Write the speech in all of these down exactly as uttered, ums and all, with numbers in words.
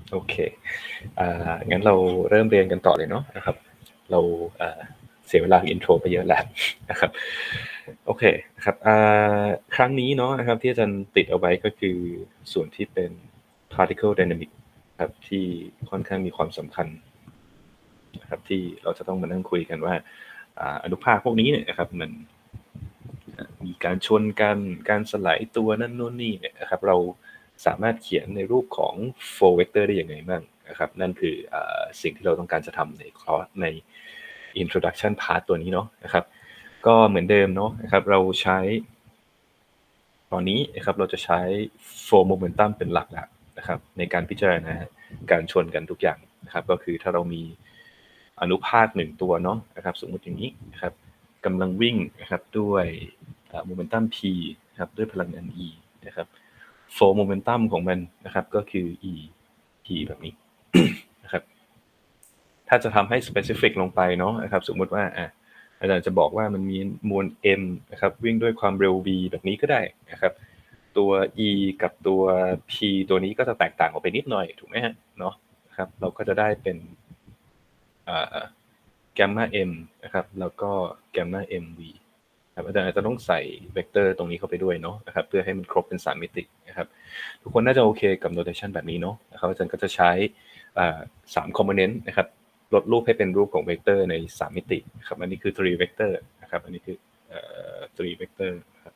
โอเคอ่างั้นเราเริ่มเรียนกันต่อเลยเนาะนะครับเราอ่าเสียเวลาอินโทรไปเยอะแล้วนะครับโอเคนะครับอ่าครั้งนี้เนาะนะครับที่อาจารย์ติดเอาไว้ก็คือส่วนที่เป็น particle dynamic ครับที่ค่อนข้างมีความสำคัญนะครับที่เราจะต้องมานั่งคุยกันว่าอ่าอนุภาคพวกนี้เนี่ยนะครับมันมีการชนกันการสลายตัวนั่นนู่นนี่เนี่ยนะครับเราสามารถเขียนในรูปของ four vector ได้ยังไงบ้างนะครับนั่นคืออาสิ่งที่เราต้องการจะทำในคอร์สใน introduction part ตัวนี้เนาะนะครับก็เหมือนเดิมเนาะนะครับเราใช้ตอนนี้นะครับเราจะใช้ four momentum เป็นหลักแล้วนะครับในการพิจารณาการชนกันทุกอย่างนะครับก็คือถ้าเรามีอนุภาคหนึ่งตัวเนาะนะครับสมมติอย่างนี้นะครับกำลังวิ่งนะครับด้วยโมเมนตัม p นะครับด้วยพลังงาน e นะครับ four momentum ของมันนะครับก็คือ e p แบบนี้ นะครับถ้าจะทำให้ specific ลงไปเนาะนะครับสมมุติว่าอ่ะอาจารย์จะบอกว่ามันมีมวล m นะครับวิ่งด้วยความเร็ว v แบบนี้ก็ได้นะครับตัว e กับตัว p ตัวนี้ก็จะแตกต่างออกไปนิดหน่อยถูกไหมฮะเนาะครับเราก็จะได้เป็นอ่าแกมมา m นะครับแล้วก็แกมมา mv ครับอาจารย์อาจจะต้องใส่เวกเตอร์ตรงนี้เข้าไปด้วยเนาะนะครับเพื่อให้มันครบเป็นสามมิตินะครับทุกคนน่าจะโอเคกับ notation แบบนี้เนาะนะครับอาจารย์ก็จะใช้สาม component นะครับลดรูปให้เป็นรูปของเวกเตอร์ในสามมิติครับอันนี้คือ three vector นะครับอันนี้คือ three vector ครับ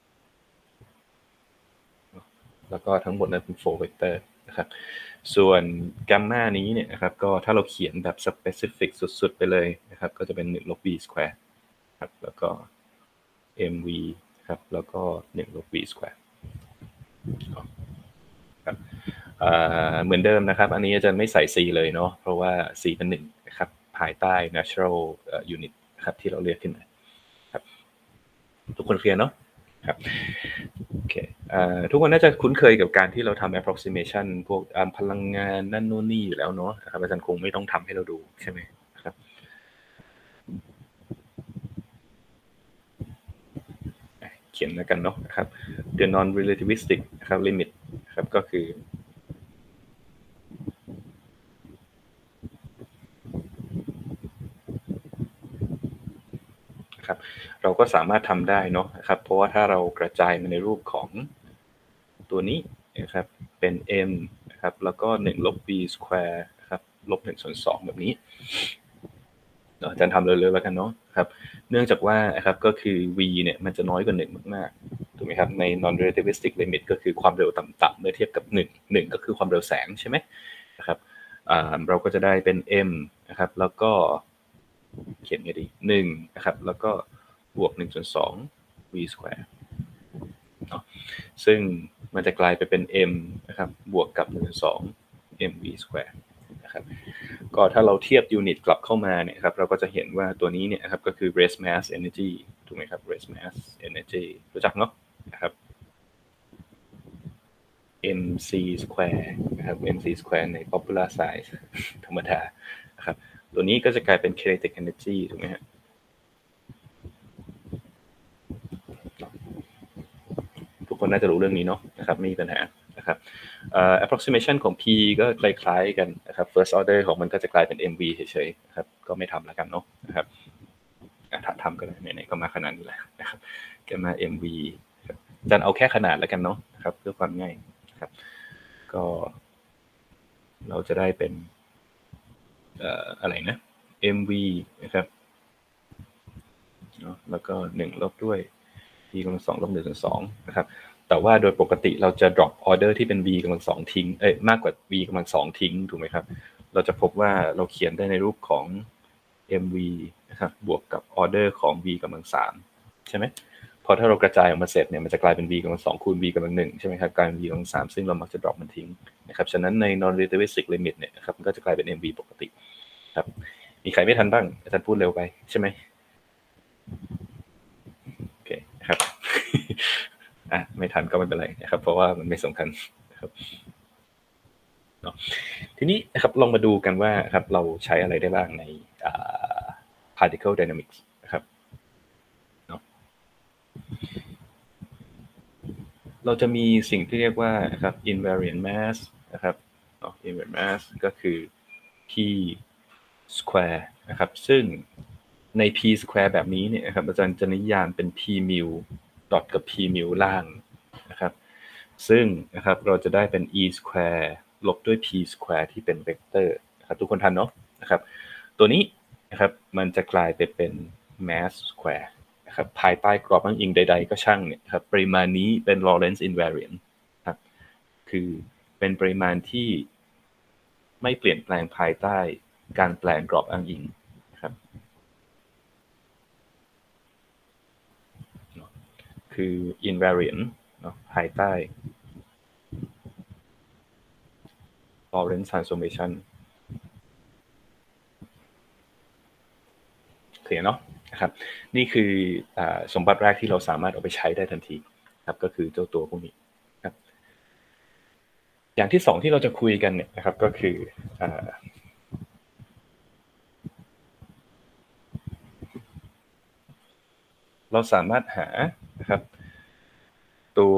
แล้วก็ทั้งหมดนั้นเป็น four vector นะครับส่วนแกมมานี้เนี่ยนะครับก็ถ้าเราเขียนแบบ specific สุดๆไปเลยนะครับก็จะเป็นหนึ่งลบ v square ครับแล้วก็ mv ครับแล้วก็หนึ่งลบ v square ครับเหมือนเดิมนะครับอันนี้อาจารย์ไม่ใส่ c เลยเนาะเพราะว่า c เป็นหนึ่งนะครับภายใต้ natural unit นะครับที่เราเรียกขึ้นมาครับทุกคนเคลียร์เนาะครับโอเคทุกคนน่าจะคุ้นเคยกับการที่เราทำ approximation พวกพลังงานนั่นนู่นนี่อยู่แล้วเนาะนะครับอาจารย์คงไม่ต้องทำให้เราดูใช่ไหมครับเขียนแล้วกันเนาะนะครับ the non relativistic นะครับ limit นะครับก็คือครับเราก็สามารถทำได้เนาะนะครับเพราะว่าถ้าเรากระจายมันในรูปของตัวนี้นะครับเป็น m นะครับแล้วก็หนึ่งลบ v square นะครับลบหนึ่งส่วนสองแบบนี้อาจารย์ทำเร็วๆแล้วกันเนาะครับเนื่องจากว่าครับก็คือ v เนี่ยมันจะน้อยกว่าหนึ่งมากๆถูกไหมครับใน non relativistic limit ก็คือความเร็วต่ำๆเมื่อเทียบกับหนึ่ง หนึ่งก็คือความเร็วแสงใช่ไหมนะครับเราก็จะได้เป็น m นะครับแล้วก็เขียนไงดีหนึ่งนะครับแล้วก็บวกหนึ่งส่วนสอง v square เนาะซึ่งมันจะกลายไปเป็น m นะครับบวกกับหนึ่งส่วนสอง mv square นะครับก็ถ้าเราเทียบยูนิตกลับเข้ามาเนี่ยครับเราก็จะเห็นว่าตัวนี้เนี่ยครับก็คือ raised mass energy ถูกไหมครับ raised mass energy รู้จักเนาะนะครับ mc square นะครับ mc square ใน popular size ธรรมดานะครับตัวนี้ก็จะกลายเป็น kinetic energy ถูกไหมฮะทุกคนน่าจะรู้เรื่องนี้เนาะนะครับไม่มีปัญหานะครับ uh, approximation ของ p ก็คล้ายๆกันนะครับ first order ของมันก็จะกลายเป็น mv เฉยๆนะครับก็ไม่ทำแล้วกันเนาะนะครับทำก็ได้ไหนๆก็มาขนาดนี้แล้วนะครับก็มา mv จะเอาแค่ขนาดแล้วกันเนาะนะครับเพื่อความง่ายนะครับก็เราจะได้เป็นเอ่ออะไรนะ mv นะครับเนาะแล้วก็หนึ่งลบด้วย v กำลังสองลบหนึ่งส่วนสองนะครับแต่ว่าโดยปกติเราจะ drop order ที่เป็น v กำลังสองทิ้งเอ้ยมากกว่า v กำลังสองทิ้งถูกไหมครับเราจะพบว่าเราเขียนได้ในรูปของ mv นะครับบวกกับ order ของ v กำลังสามใช่ไหมพอถ้าเรากระจายออกมาเสร็จเนี่ยมันจะกลายเป็น v กำลังสองคูณ v กำลังหนึ่งใช่ไหมครับกลายเป็น v กำลังสามซึ่งเรามักจะ drop มันทิ้งนะครับฉะนั้นใน non relativistic limit เนี่ยครับมันก็จะกลายเป็น mv ปกติครับมีใครไม่ทันบ้างอาจารย์พูดเร็วไปใช่ไหมโอเคครับอ่ะไม่ทันก็ไม่เป็นไรนะครับเพราะว่ามันไม่สำคัญนะครับเนาะทีนี้นะครับลองมาดูกันว่าครับเราใช้อะไรได้บ้างใน particle dynamics นะครับเนาะเราจะมีสิ่งที่เรียกว่าครับ invariant mass นะครับเนาะ invariant mass ก็คือ p square นะครับซึ่งใน p square แบบนี้เนี่ยครับอาจารย์จะนิยามเป็น p mu dot กับ p mu ล่างนะครับซึ่งนะครับเราจะได้เป็น e square ลบด้วย p square ที่เป็นเวกเตอร์นะครับทุกคนทันเนาะนะครับตัวนี้นะครับมันจะกลายไปเป็น mass square นะครับภายใต้กรอบอ้างอิงใดๆก็ช่างเนี่ยครับปริมาณนี้เป็น Lorentz invariant ครับคือเป็นปริมาณที่ไม่เปลี่ยนแปลงภายใต้การแปลงกรอบอ้างอิงครับคือ invariant เนาะภายใต้ Lorentz transformation เคลียร์เนาะนะครับนี่คือสมบัติแรกที่เราสามารถเอาไปใช้ได้ทันทีครับก็คือเจ้าตัวพวกนี้ครับอย่างที่สองที่เราจะคุยกันเนี่ยนะครับก็คือเราสามารถหานะครับตัว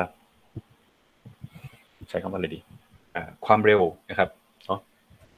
ใช้คำว่าอะไรดีความเร็วนะครับเนาะ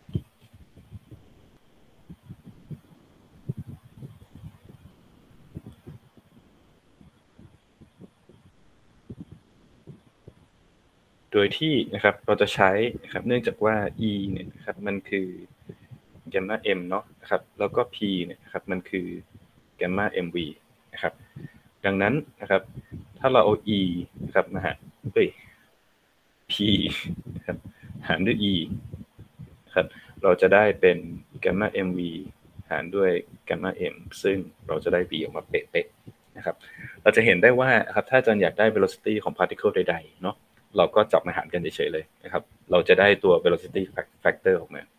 โดยที่นะครับเราจะใช้นะครับเนื่องจากว่า e เนี่ยนะครับมันคือ gamma m เนาะนะครับแล้วก็ p เนี่ยนะครับมันคือ gamma mv นะครับดังนั้นนะครับถ้าเราเอา e นะครับมาหารด้วย p นะครับหารด้วย e นะครับเราจะได้เป็น gamma mv หารด้วย gamma m ซึ่งเราจะได้ v ออกมาเป๊ะๆนะครับเราจะเห็นได้ว่าครับถ้าอาจารย์อยากได้ velocity ของ particle ใดๆเนาะเราก็จับมาหารกันเฉยๆเลยนะครับเราจะได้ตัว velocity factor ออกมา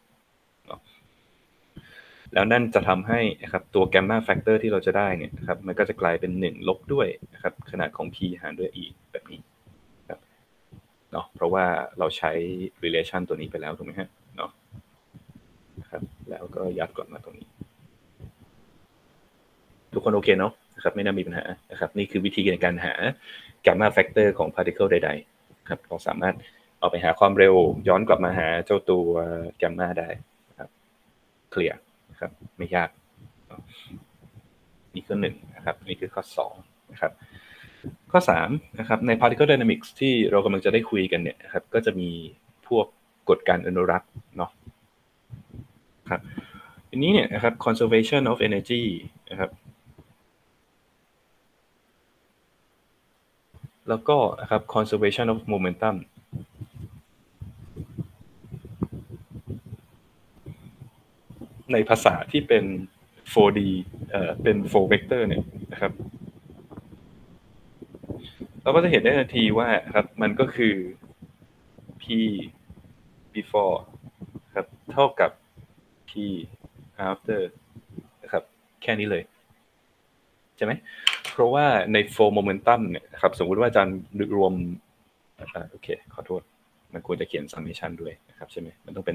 แล้วนั่นจะทำให้นะครับตัว gamma factor ที่เราจะได้เนี่ยนะครับมันก็จะกลายเป็นหนึ่งลบด้วยนะครับขนาดของ p หารด้วย e แบบนี้ครับเนาะเพราะว่าเราใช้ relation ตัวนี้ไปแล้วถูกไหมฮะเนาะครับแล้วก็ยัดกลับมาตรงนี้ทุกคนโอเคเนาะนะครับไม่น่ามีปัญหานะครับนี่คือวิธีในการหา gamma factor ของ particle ใดๆครับเราสามารถเอาไปหาความเร็วย้อนกลับมาหาเจ้าตัว gamma ได้ครับเคลียร์ครับไม่ยากนี่คือหนึ่งนะครับนี่คือข้อสองนะครับข้อสามนะครับใน particle dynamics ที่เรากำลังจะได้คุยกันเนี่ยครับก็จะมีพวกกฎการอนุรักษ์เนาะครับทีนี้เนี่ยนะครับ conservation of energy นะครับแล้วก็นะครับ conservation of momentum ในภาษาที่เป็น โฟร์ ดี เอ่อเป็น โฟร์ vector เนี่ยนะครับเราก็จะเห็นได้ทันทีว่าครับมันก็คือ p before ครับเท่ากับ p after นะครับแค่นี้เลยใช่ไหมเพราะว่าใน flow momentum เนี่ยครับสมมุติว่าอาจารย์รวมอ่าโอเคขอโทษมันควรจะเขียน summation ด้วยนะครับใช่ไหมมันต้องเป็น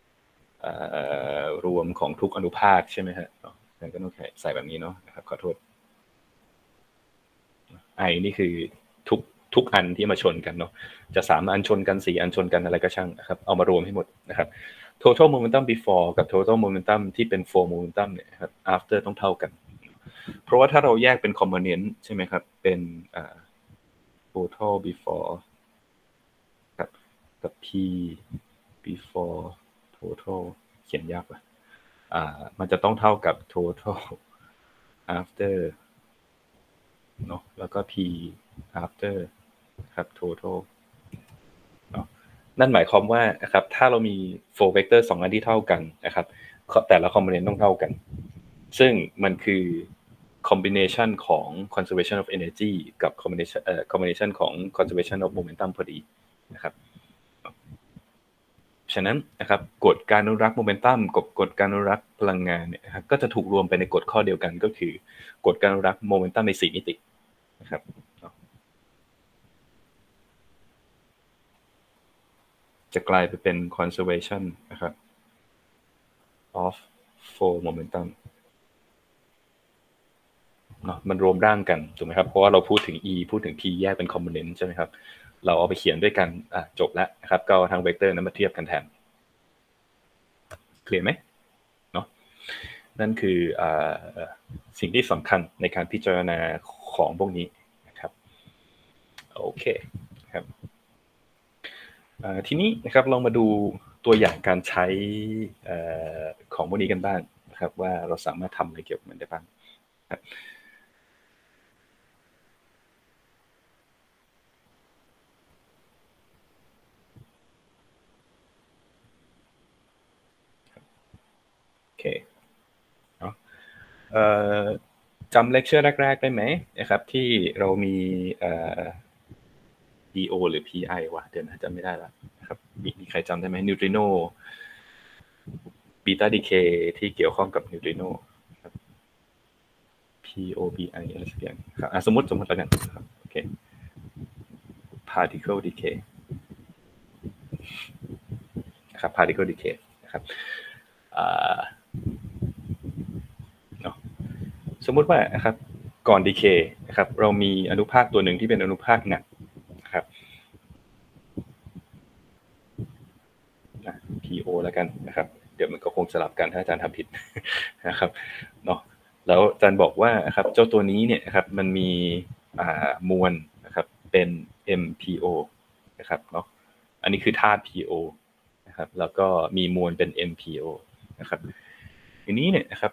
รวมของทุกอนุภาคใช่ไหมฮะก็ต้องใส่แบบนี้เนาะนะครับขอโทษไอนี่คือทุกทุกอันที่มาชนกันเนาะจะสามอันชนกันสี่อันชนกันอะไรก็ช่างนะครับเอามารวมให้หมดนะครับ total momentum before กับ total momentum ที่เป็น flow momentum เนี่ยครับ after ต้องเท่ากันเพราะว่าถ้าเราแยกเป็น component ใช่ไหมครับเป็นอ่า total before กับกับ p before total เขียนยากว่ะอ่ามันจะต้องเท่ากับ total after เนาะแล้วก็ p after ครับ total เนาะนั่นหมายความว่านะครับถ้าเรามี four vector สองอันที่เท่ากันนะครับแต่ละ component ต้องเท่ากันซึ่งมันคือ combination ของ conservation of energy กับ combination เอ่อ combination ของ conservation of momentum พอดีนะครับฉะนั้นนะครับกฎการอนุรักษ์โมเมนตัมกับกฎการอนุรักษ์พลังงานเนี่ยครับก็จะถูกรวมไปในกฎข้อเดียวกันก็คือกฎการอนุรักษ์โมเมนตัมในสี่มิตินะครับจะกลายไปเป็น conservation นะครับ of flow momentum เนาะมันรวมร่างกันถูกไหมครับเพราะว่าเราพูดถึง e พูดถึง p แยกเป็น component ใช่ไหมครับเราเอาไปเขียนด้วยกันอ่ะจบแล้วนะครับก็ทั้งเวกเตอร์นั้นมาเทียบกันแทนเคลียร์ไหมเนาะนั่นคืออ่าสิ่งที่สำคัญในการพิจารณาของพวกนี้นะครับโอเคครับทีนี้นะครับลองมาดูตัวอย่างการใช้ของพวกนี้กันบ้างนะครับว่าเราสามารถทำอะไรเกี่ยวกับมันได้บ้างครับโอเคเนาะจำเลคเชอร์แรกๆได้ไหมนะครับที่เรามี ดี โอ หรือ พี ไอ วะเดี๋ยวนะจำไม่ได้แล้วนะครับมีใครจำได้ไหมนิวตริโนบีตาดีเคที่เกี่ยวข้องกับนิวตริโน พี โอ บี ไอ อะไรสักอย่างครับสมมติสมมติแล้วกันครับโอเค particle decay นะครับ particle decay นะครับเนาะสมมุติว่านะครับก่อน decay นะครับเรามีอนุภาคตัวหนึ่งที่เป็นอนุภาคหนักนะครับ พี โอ แล้วกันนะครับเดี๋ยวมันก็คงสลับกันถ้าอาจารย์ทำผิดนะครับเนาะแล้วอาจารย์บอกว่าครับเจ้าตัวนี้เนี่ยนะครับมันมีมวลนะครับเป็น เอ็ม พี โอ นะครับเนาะอันนี้คือธาตุ พี โอ นะครับแล้วก็มีมวลเป็น เอ็ม พี โอ นะครับทีนี้เนี่ยนะครับ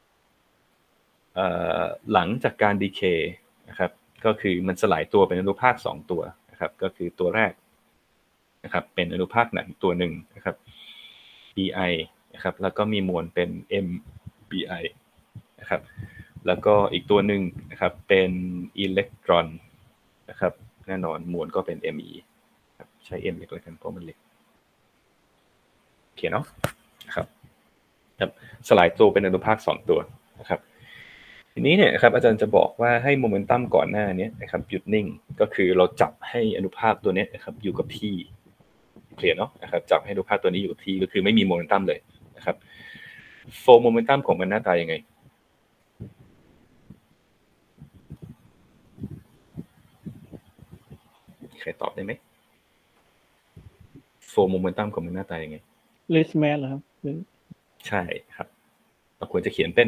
หลังจากการดีเคย์นะครับก็คือมันสลายตัวเป็นอนุภาคสองตัวนะครับก็คือตัวแรกนะครับเป็นอนุภาคหนักตัวหนึ่งนะครับ บี ไอ นะครับแล้วก็มีมวลเป็น เอ็ม บี ไอ นะครับแล้วก็อีกตัวหนึ่งนะครับเป็นอิเล็กตรอนนะครับแน่นอนมวลก็เป็น เอ็ม อี ครับใช้ M เล็กแล้วกันเพราะมันเล็กโอเคเนาะนะครับสลายตัวเป็นอนุภาคสองตัวนะครับทีนี้เนี่ยครับอาจารย์จะบอกว่าให้โมเมนตัมก่อนหน้านี้นะครับหยุดนิ่งก็คือเราจับให้อนุภาคตัวนี้นะครับอยู่กับที่เคลียร์เนาะนะครับจับให้อนุภาคตัวนี้อยู่กับที่ก็คือไม่มีโมเมนตัมเลยนะครับโฟร์โมเมนตัมของมันหน้าตายังไงใครตอบได้ไหมโฟร์โมเมนตัมของมันหน้าตายังไงลิสแมนเหรอครับใช่ครับเราควรจะเขียนเป็น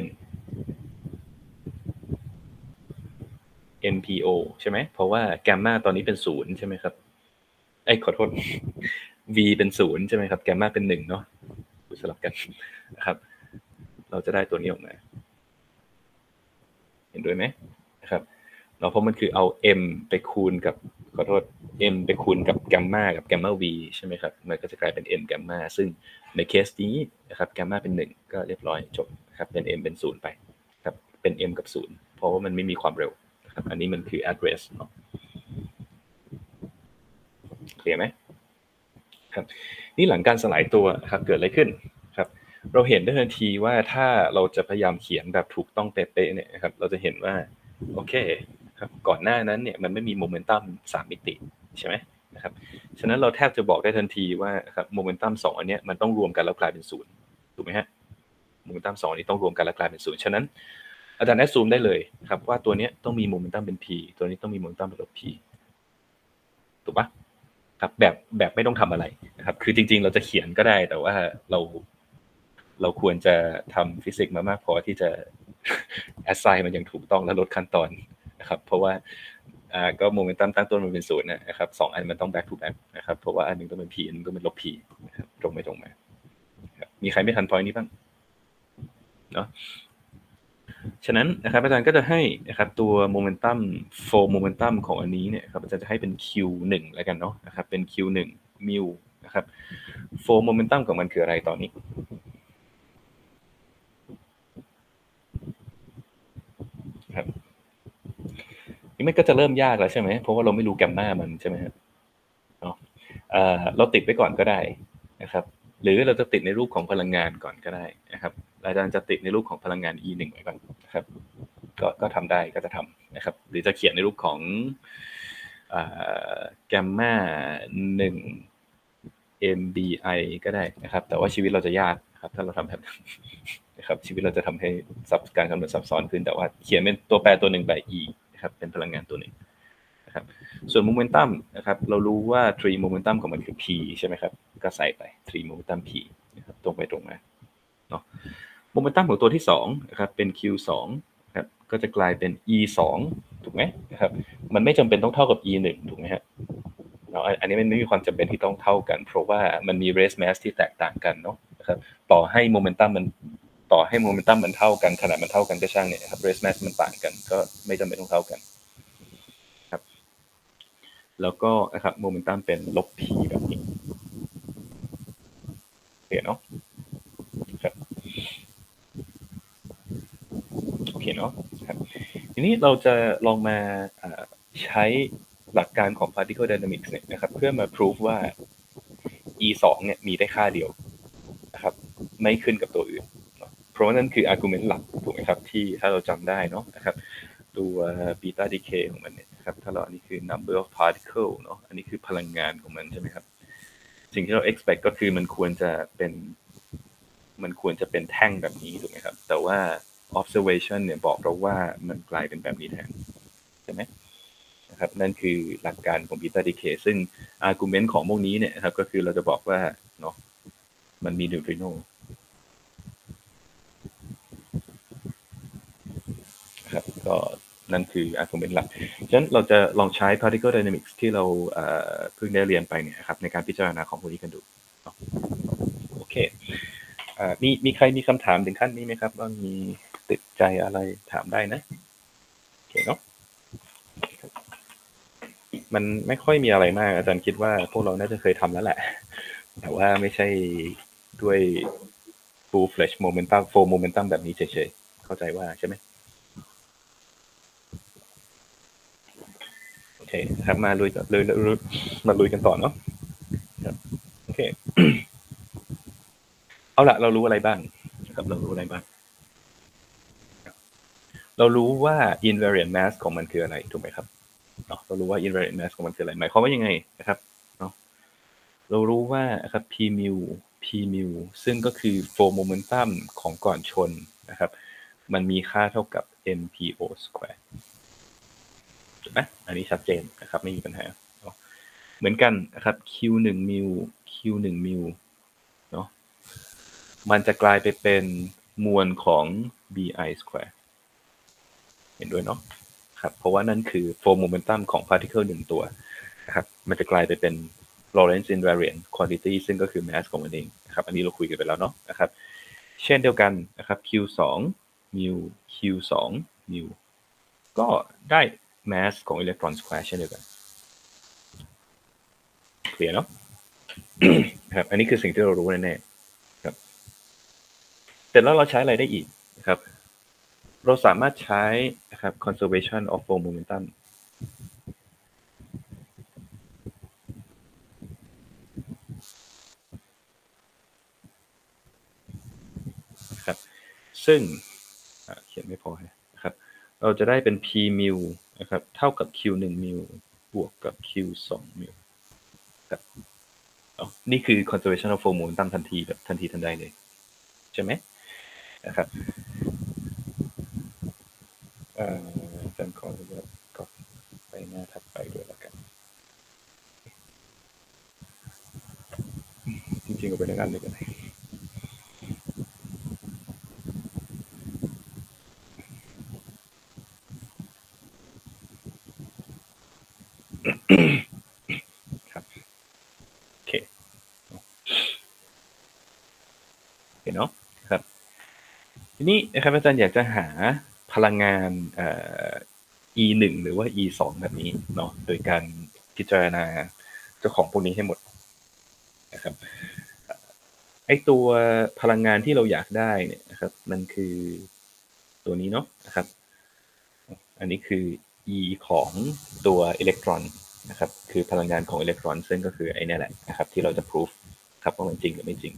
เอ็ม พี โอ ใช่ไหมเพราะว่าแกมมาตอนนี้เป็นศูนย์ใช่ไหมครับไอ้ขอโทษ V เป็นศูนย์ใช่ไหมครับแกมมาเป็นหนึ่งเนาะสลับกันนะครับเราจะได้ตัวนี้ออกมาเห็นด้วยไหมนะครับเราเพราะมันคือเอา M ไปคูณกับขอโทษ M ไปคูณกับแกมมากับแกมมา V ใช่ไหมครับมันก็จะกลายเป็น M แกมมาซึ่งในเคสนี้นะครับแกมมาเป็นหนึ่งก็เรียบร้อยจบครับเป็น M เป็นศูนย์ไปครับเป็น M กับศูนย์เพราะว่ามันไม่มีความเร็วครับอันนี้มันคือ address เนาะเคลียร์ไหมครับนี่หลังการสลายตัวครับเกิดอะไรขึ้นครับเราเห็นได้ทันทีว่าถ้าเราจะพยายามเขียนแบบถูกต้องเป๊ะๆเนี่ยครับเราจะเห็นว่าโอเคครับก่อนหน้านั้นเนี่ยมันไม่มีโมเมนตัมสามมิติใช่ไหมนะครับฉะนั้นเราแทบจะบอกได้ทันทีว่าครับโมเมนตัมสองอันนี้มันต้องรวมกันแล้วกลายเป็นศูนย์ถูกไหมฮะโมเมนตัมสองนี้ต้องรวมกันแล้วกลายเป็นศูนย์ฉะนั้นอาจารย์แอดซูมได้เลยครับว่าตัวนี้ต้องมีโมเมนตัมเป็น p ตัวนี้ต้องมีโมเมนตัมเป็นลบ p ถูกปะครับแบบแบบไม่ต้องทำอะไรนะครับคือจริงๆเราจะเขียนก็ได้แต่ว่าเราเราควรจะทำฟิสิกส์มามากพอที่จะ assign มันอย่างถูกต้องและลดขั้นตอนนะครับเพราะว่าอ่าก็โมเมนตัมตั้งต้นมันเป็นศูนย์นะครับสองอันมันต้อง back to back นะครับเพราะว่าอันนึงต้องเป็น p อันนึงต้องเป็นลบ p นะครับตรงไม่ตรงมามีใครไม่ทัน point นี้บ้างเนาะฉะนั้นนะครับอาจารย์ก็จะให้นะครับตัวโมเมนตัมโฟร์โมเมนตัมของอันนี้เนี่ยครับอาจารย์จะให้เป็น Q หนึ่งแล้วกันเนาะนะครับเป็น Q หนึ่งมิวนะครับโฟร์โมเมนตัมของมันคืออะไรตอนนี้ครับนี่มันก็จะเริ่มยากแล้วใช่ไหมเพราะว่าเราไม่รู้แกมมามันใช่ไหมครับเนาะเราติดไปก่อนก็ได้นะครับหรือเราจะติดในรูปของพลังงานก่อนก็ได้นะครับอาจารย์จะติดในรูปของพลังงาน อี หนึ่ง ไว้ก่อนนะครับก็ก็ทำได้ก็จะทำนะครับหรือจะเขียนในรูปของแกมมาหนึ่ง เอ็ม บี ไอ ก็ได้นะครับแต่ว่าชีวิตเราจะยากครับถ้าเราทำแบบนะครับชีวิตเราจะทำให้ซับการคำนวณซับซ้อนขึ้นแต่ว่าเขียนเป็นตัวแปรตัวหนึ่งby e นะครับเป็นพลังงานตัวหนึ่งนะครับส่วนโมเมนตัมนะครับเรารู้ว่าทรีโมเมนตัมของมันคือ p ใช่ไหมครับก็ใส่ไปทรีโมเมนตัม p นะครับตรงไปตรงมาเนาะโมเมนตัมของตัวที่สองนะครับเป็น คิว สองครับก็จะกลายเป็น อี สองถูกไหมนะครับมันไม่จำเป็นต้องเท่ากับ อี หนึ่งถูกไหมฮะเนาะอันนี้มันไม่มีความจำเป็นที่ต้องเท่ากันเพราะว่ามันมี race mass ที่แตกต่างกันเนาะนะครับต่อให้โมเมนตัมมันต่อให้โมเมนตัมมันเท่ากันขนาดมันเท่ากันก็ช่างเนี่ยครับ race mass มันต่างกันก็ไม่จำเป็นต้องเท่ากันครับแล้วก็นะครับโมเมนตัมเป็นลบ p แบบนี้โอเคเนาะครับโอเคเนาะครับทีนี้เราจะลองมาใช้หลักการของ particle dynamics เนี่ยนะครับเพื่อมา prove ว่า อี สองเนี่ยมีได้ค่าเดียวนะครับไม่ขึ้นกับตัวอื่นเพราะว่านั่นคือ argument หลักถูกไหมครับที่ถ้าเราจำได้เนาะนะครับตัว beta decay ของมันเนี่ยครับถ้าเราอันนี้คือ number of particle เนาะอันนี้คือพลังงานของมันใช่ไหมครับสิ่งที่เรา expect ก็คือมันควรจะเป็นมันควรจะเป็นแท่งแบบนี้ถูกไหมครับแต่ว่า observation เนี่ยบอกเราว่ามันกลายเป็นแบบนี้แทนใช่ไหมนะครับนั่นคือหลักการของ beta decay ซึ่ง argument ของพวกนี้เนี่ยครับก็คือเราจะบอกว่าเนาะมันมีนิวทริโนครับก็นั่นคือ argument หลักฉะนั้นเราจะลองใช้ particle dynamics ที่เราเพิ่งได้เรียนไปเนี่ยครับในการพิจารณาของพวกนี้กันดูโอเคมีมีใครมีคำถามถึงขั้นนี้ไหมครับว่ามีติดใจอะไรถามได้นะโอเคเนาะมันไม่ค่อยมีอะไรมากอาจารย์คิดว่าพวกเราน่าจะเคยทำแล้วแหละแต่ว่าไม่ใช่ด้วย full fledged momentum full momentum แบบนี้เฉยๆเข้าใจว่าใช่ไหมโอเคครับมาลุยเลยมาลุยกันต่อเนาะโอเคเอาละเรารู้อะไรบ้างครับเรารู้อะไรบ้างเรารู้ว่า invariant mass ของมันคืออะไรถูกไหมครับเนาะเรารู้ว่า invariant mass ของมันคืออะไรหมายความว่ายังไงนะครับเนาะเรารู้ว่าครับ p mu p mu ซึ่งก็คือ force momentum ของก่อนชนนะครับมันมีค่าเท่ากับ mpo square ถูกไหมอันนี้ชัดเจนนะครับไม่มีปัญหาเหมือนกันนะครับ q หนึ่งมิล q หนึ่งมิลเนาะมันจะกลายไปเป็นมวลของ bi square เห็นด้วยเนาะครับเพราะว่านั่นคือ force momentum ของ particle หนึ่งตัวนะครับมันจะกลายไปเป็น Lorentz invariant quantity ซึ่งก็คือ mass ของมันเองนะครับอันนี้เราคุยกันไปแล้วเนาะนะครับเช่นเดียวกันนะครับ q สองมิล q สองมิลก็ได้ mass ของ electron square เช่นเดียวกันเคลียร์เนาะครับอันนี้คือสิ่งที่เรารู้แน่ๆครับแต่แล้วเราใช้อะไรได้อีกนะครับเราสามารถใช้นะครับ conservation of force momentum นะครับซึ่งเขียนไม่พอนะครับเราจะได้เป็น p mu นะครับเท่ากับ q หนึ่งมิลบวกกับ q สองมิลครับนี่คือ conservation of force momentum ทันทีแบบทันทีทันใดเลยใช่ไหมนะครับอาจารย์ขออนุญาตก็ไปหน้าถัดไปด้วยแล้วกันจริงๆก็ไปด้วยกันเลยกันครับโอเคโอเคเนาะครับทีนี้นะครับอาจารย์อยากจะหาพลังงานเอ่อ e หนึ่งหรือว่า e สองแบบนี้เนาะโดยการพิจารณาเจ้าของพวกนี้ให้หมดนะครับไอตัวพลังงานที่เราอยากได้เนี่ยนะครับมันคือตัวนี้เนาะนะครับอันนี้คือ e ของตัวอิเล็กตรอนนะครับคือพลังงานของอิเล็กตรอนซึ่งก็คือไอ้นี่แหละนะครับที่เราจะ proof ครับว่ามันจริงหรือไม่จริง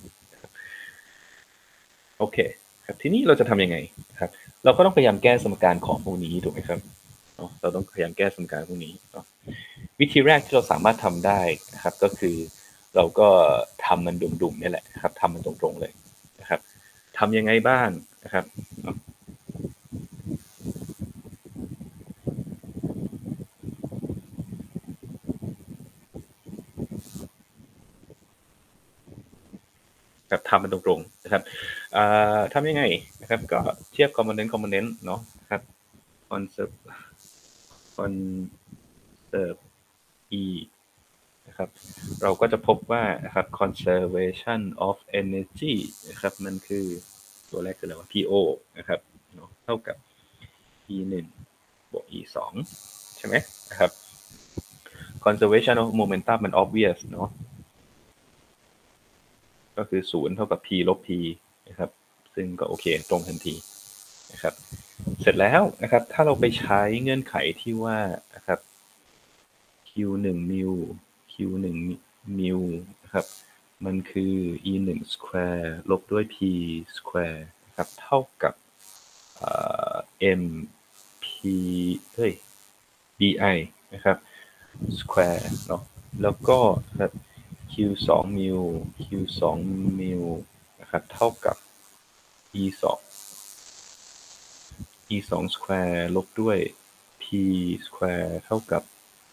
โอเคครับทีนี้เราจะทำยังไงครับเราก็ต้องพยายามแก้สมการของพวกนี้ถูกไหมครับเราต้องพยายามแก้สมการพวกนี้วิธีแรกที่เราสามารถทำได้นะครับก็คือเราก็ทำมันดุ่มๆนี่แหละครับทำมันตรงๆเลยนะครับทำยังไงบ้างนะครับแบบทำมันตรงๆนะครับทำยังไงนะครับก็เทียบ component component เนาะครับ conserve conserve e นะครับเราก็จะพบว่านะครับ conservation of energy นะครับมันคือตัวแรกคืออะไรวะ พี โอ นะครับเนาะเท่ากับ e หนึ่งบวก e สองใช่ไหมนะครับ conservation of momentum มัน obvious เนาะก็คือศูนย์เท่ากับ p ลบ p นะครับซึ่งก็โอเคตรงทันทีนะครับเสร็จแล้วนะครับถ้าเราไปใช้เงื่อนไขที่ว่านะครับ q หนึ่งมิล q หนึ่งมิลนะครับมันคือ e หนึ่ง square ลบด้วย p square นะครับเท่ากับ m p เฮ้ย bi นะครับ square เนาะแล้วก็ครับ q สองมิล q สองมิลนะครับเท่ากับ e สอง e สอง square ลบด้วย p square เท่ากับ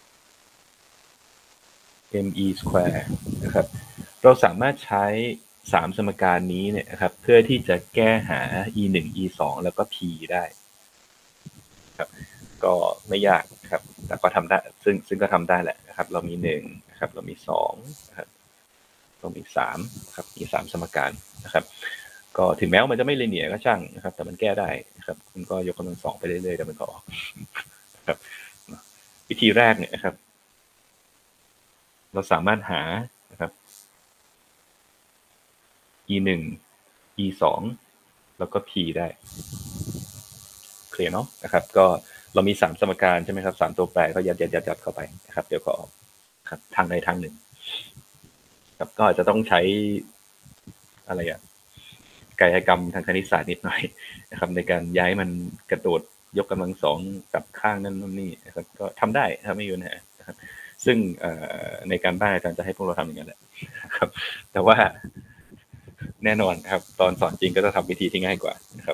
me square นะครับเราสามารถใช้สามสมการนี้เนี่ยนะครับเพื่อที่จะแก้หา e หนึ่ง e สองแล้วก็ p ได้ครับก็ไม่ยากครับแต่ก็ทำได้ซึ่งซึ่งก็ทำได้แหละนะครับเรามีหนึ่งนะครับเรามีสองนะครับเรามีสามครับมีสามสมการนะครับก็ถึงแม้ว่ามันจะไม่ลิเนียร์ก็ช่างนะครับแต่มันแก้ได้นะครับคุณก็ยกกำลังสองไปเรื่อยๆแต่มันก็ออกครับวิธีแรกเนี่ยนะครับเราสามารถหานะครับ e หนึ่ง e สองแล้วก็ p ได้เคลียร์เนาะนะครับก็เรามีสามสมการใช่ไหมครับสามตัวแปรก็ยัดยัดยัดยัดเข้าไปนะครับเดี๋ยวก็ออกครับทางใดทางหนึ่งครับก็อาจจะต้องใช้อะไรอะกายกรรมทางคณิตศาสตร์นิดหน่อยนะครับในการย้ายมันกระโดดยกกำลังสองกับข้างนั่นนู่นนี่นะครับก็ทำได้ครับไม่มีปัญหานะครับซึ่งในการบ้านอาจารย์จะให้พวกเราทำอย่างนั้นแหละครับแต่ว่าแน่นอนครับตอนสอนจริงก็จะทำวิธีที่ง่ายกว่านะครับ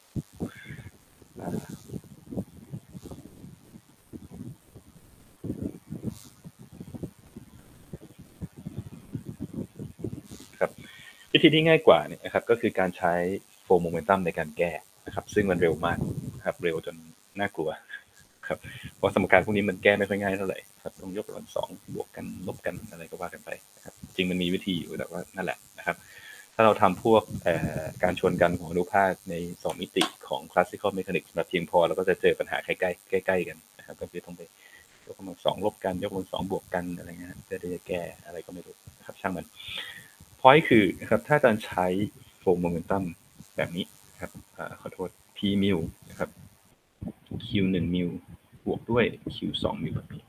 ครับวิธีที่ง่ายกว่าเนี่ยนะครับก็คือการใช้โฟร์โมเมนตัมในการแก้นะครับซึ่งมันเร็วมากครับเร็วจนน่ากลัวครับเพราะสมการพวกนี้มันแก้ไม่ค่อยง่ายเท่าไหร่ครับต้องยกกำลังสองบวกกันลบกันอะไรก็ว่ากันไปนะครับจริงมันมีวิธีอยู่แต่ว่านั่นแหละนะครับถ้าเราทำพวกการชนกันของอนุภาคในสองมิติของ classical mechanics มาเพียงพอเราก็จะเจอปัญหาใกล้ๆใกล้ๆกันนะครับก็คือต้องไปยกกำลังสองลบกันยกกำลังสองบวกกันอะไรเงี้ยเพื่อที่จะแก้อะไรก็ไม่รู้นะครับช่างมัน point คือนะครับถ้าอาจารย์ใช้ four momentum แบบนี้ครับขอโทษ p มิลนะครับ q หนึ่งมิลบวกด้วย q สองมิลแบบนี้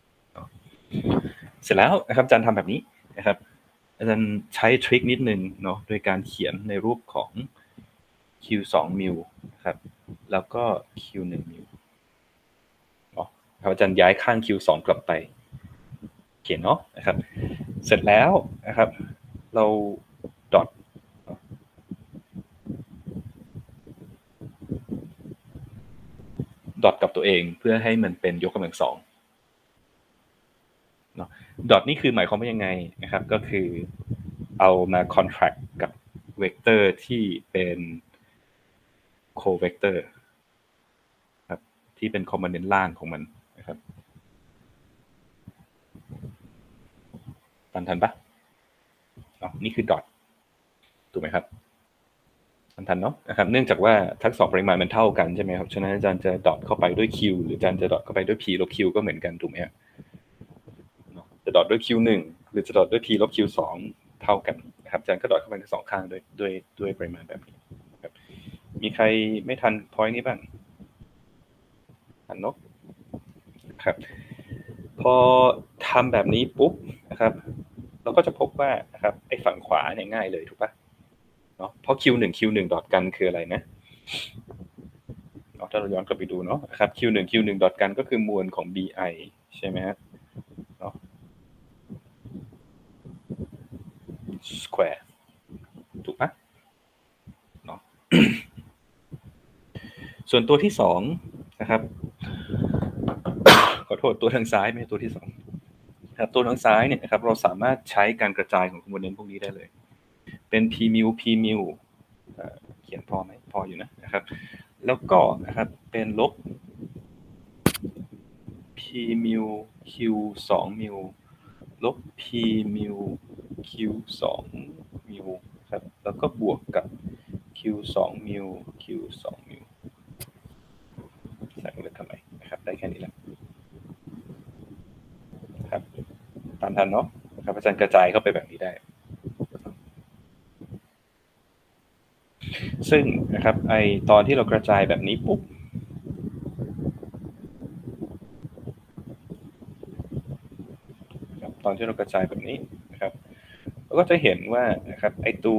เสร็จแล้วนะครับอาจารย์ทำแบบนี้นะครับอาจารย์ใช้ทริคนิดนึงเนาะโดยการเขียนในรูปของ q สองมิลครับแล้วก็ q หนึ่งมิลเนาะครับอาจารย์ย้ายข้าง q สองกลับไปเขียนเนาะนะครับเสร็จแล้วนะครับเราดอทดอทกับตัวเองเพื่อให้มันเป็นยกกำลังสองเนาะดอทนี่คือหมายความว่ายังไงนะครับก็คือเอามา contract กับเวกเตอร์ที่เป็นโคเวกเตอร์ครับที่เป็นคอมโพเนนต์ล่างของมันนะครับทันทันปะอ๋อนี่คือดอทถูกไหมครับทันทันเนาะนะครับเนื่องจากว่าทั้งสองปริมาณมันเท่ากันใช่ไหมครับฉะนั้นอาจารย์จะดอทเข้าไปด้วย Q หรืออาจารย์จะดอทเข้าไปด้วย P ลบ Q ก็เหมือนกันถูกไหมครับจะดอทด้วย Q หนึ่งหรือจะดอทด้วย P ลบ Q สองเท่ากันนะครับอาจารย์ก็ดอทเข้าไปทั้งสองข้างด้วยด้วยด้วยปริมาณแบบนี้ครับมีใครไม่ทัน point นี้บ้างทันเนาะครับพอทำแบบนี้ปุ๊บนะครับเราก็จะพบว่านะครับไอ้ฝั่งขวาเนี่ยง่ายเลยถูกปะเนาะเพราะ Q หนึ่ง Q หนึ่งดอทกันคืออะไรนะเนาะถ้าเราย้อนกลับไปดูเนาะครับ Q หนึ่ง Q หนึ่งดอทกันก็คือมวลของ Bi ใช่ไหมฮะเนาะ square ถูกปะเนาะ ส่วนตัวที่สองนะครับขอโทษตัวทางซ้ายไม่ใช่ตัวที่สองครับตัวทางซ้ายเนี่ยนะครับเราสามารถใช้การกระจายของคอมโพเนนต์พวกนี้ได้เลยเป็น p mu p mu เขียนพอไหมพออยู่นะนะครับแล้วก็นะครับเป็นลบ p mu q สอง mu ลบ p mu q สอง mu ครับแล้วก็บวกกับ q สอง mu q สอง mu ใส่เลยทำไมนะครับได้แค่นี้แหละครับตามทันเนาะครับอาจารย์กระจายเข้าไปแบบนี้ได้ซึ่งนะครับไอตอนที่เรากระจายแบบนี้ปุ๊บตอนที่เรากระจายแบบนี้นะครับเราก็จะเห็นว่านะครับไอตัว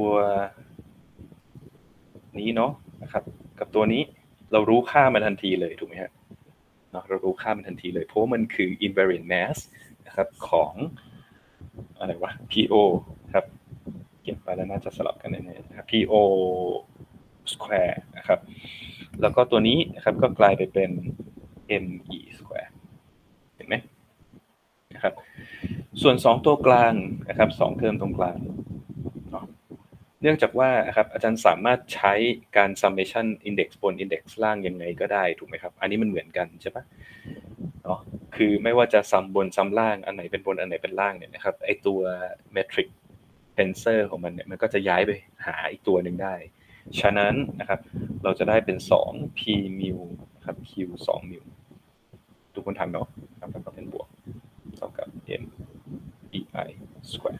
นี้เนาะนะครับกับตัวนี้เรารู้ค่ามันทันทีเลยถูกไหมฮะเนาะเรารู้ค่ามันทันทีเลยเพราะมันคือ invariant mass นะครับของอะไรวะ พี โอ ครับเก็บไปแล้วน่าจะสลับกันแน่ๆนะครับ พี โอ square นะครับแล้วก็ตัวนี้นะครับก็กลายไปเป็น เอ็ม อี square เห็นไหมนะครับส่วนสองตัวกลางนะครับสองเทอมตรงกลางเนื่องจากว่าครับอาจารย์สามารถใช้การ summation index บน index ล่างยังไงก็ได้ถูกไหมครับอันนี้มันเหมือนกันใช่ปะเนาะคือไม่ว่าจะซัมบนซัมล่างอันไหนเป็นบนอันไหนเป็นล่างเนี่ยนะครับไอตัว metric tensor ของมันเนี่ยมันก็จะย้ายไปหาอีกตัวหนึ่งได้ฉะนั้นนะครับเราจะได้เป็นสอง p mu ครับ q สอง mu ทุกคนทันเนาะครับแล้วก็เป็นบวกเท่ากับ m e i square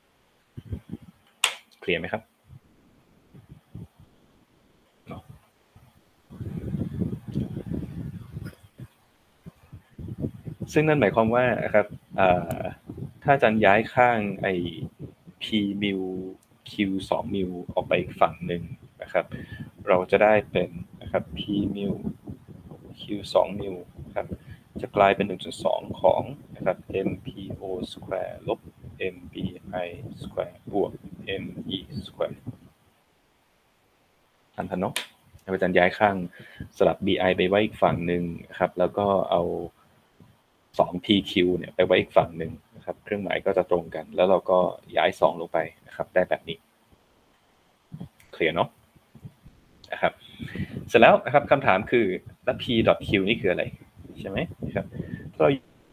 เคลียร์ไหมครับซึ่งนั่นหมายความว่าครับถ้าอาจารย์ย้ายข้างไอ้ p mu q สอง mu ออกไปอีกฝั่งหนึ่งนะครับเราจะได้เป็นนะครับ p mu q สอง mu ครับจะกลายเป็น หนึ่งจุดสอง ของนะครับ mpo square ลบ mbi square บวก me square ทันทันเนาะอาจารย์ย้ายข้างสลับ bi ไปไว้อีกฝั่งหนึ่งครับแล้วก็เอาสอง พี คิว เนี่ยไปไว้อีกฝั่งหนึ่งนะครับเครื่องหมายก็จะตรงกันแล้วเราก็ย้ายสองลงไปนะครับได้แบบนี้เคลียร์เนาะนะครับเสร็จแล้วนะครับคำถามคือแล้ว p.q นี่คืออะไรใช่ไหมครับเรา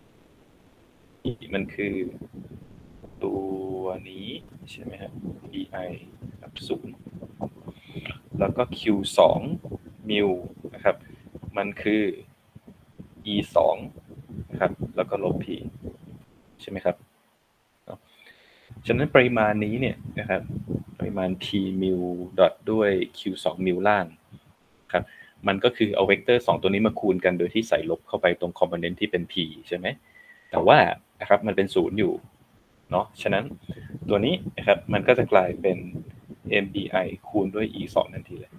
มันคือตัวนี้ใช่ไหมครับ bi กับศูนย์แล้วก็ q สอง mu นะครับมันคือ e สองนะครับแล้วก็ลบ p ใช่ไหมครับฉะนั้นปริมาณนี้เนี่ยนะครับปริมาณ p mu dot ด้วย q สอง mu ล่างครับมันก็คือเอาเวกเตอร์สองตัวนี้มาคูณกันโดยที่ใส่ลบเข้าไปตรงคอมโพเนนต์ที่เป็น p ใช่ไหมแต่ว่านะครับมันเป็นศูนย์อยู่เนาะฉะนั้นตัวนี้นะครับมันก็จะกลายเป็น mbi คูณด้วย e สองทันทีเลย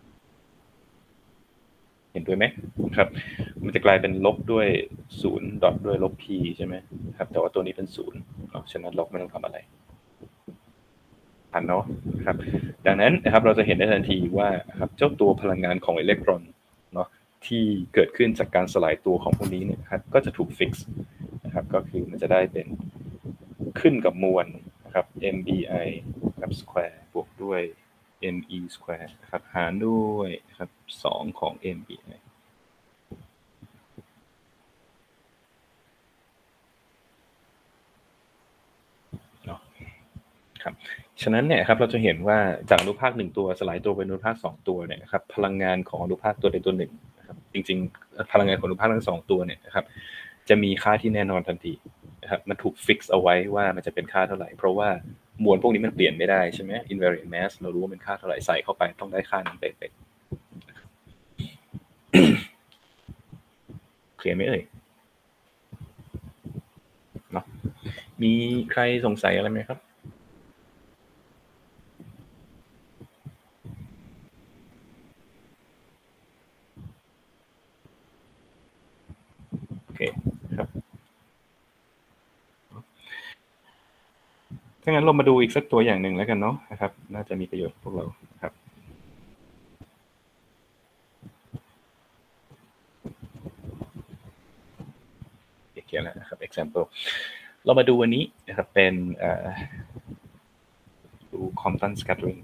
เห็นด้วยไหมครับมันจะกลายเป็นลบด้วยศูนย์ดอทด้วยลบ p ใช่ไหมครับแต่ว่าตัวนี้เป็นศูนย์เนาะฉะนั้นลบไม่ต้องทำอะไรผ่านเนาะครับดังนั้นนะครับเราจะเห็นได้ทันทีว่าครับเจ้าตัวพลังงานของอิเล็กตรอนเนาะที่เกิดขึ้นจากการสลายตัวของพวกนี้เนี่ยครับก็จะถูกฟิกซ์นะครับก็คือมันจะได้เป็นขึ้นกับมวลนะครับ mbi กับ square บวกด้วย me square นะครับหารด้วยนะครับสองของ mbi ครับฉะนั้นเนี่ยครับเราจะเห็นว่าจากอนุภาคหนึ่งตัวสลายตัวเป็นอนุภาคสองตัวเนี่ยครับพลังงานของอนุภาคตัวใดตัวหนึ่งนะครับจริงๆพลังงานของอนุภาคทั้งสองตัวเนี่ยนะครับจะมีค่าที่แน่นอนทันทีนะครับมันถูกฟิกซ์เอาไว้ว่ามันจะเป็นค่าเท่าไหร่เพราะว่ามวลพวกนี้มันเปลี่ยนไม่ได้ใช่ไหม invariant mass เรารู้ว่าเป็นค่าเท่าไหร่ใส่เข้าไปต้องได้ค่านั้นเป๊ะๆเคลียร์ไหมเอ่ยเนาะมีใครสงสัยอะไรไหมครับโอเคครับถ้างั้นเรามาดูอีกสักตัวอย่างหนึ่งแล้วกันเนาะนะครับน่าจะมีประโยชน์พวกเราครับเขียนแล้วนะครับ example เรามาดูวันนี้นะครับเป็นดู Compton scattering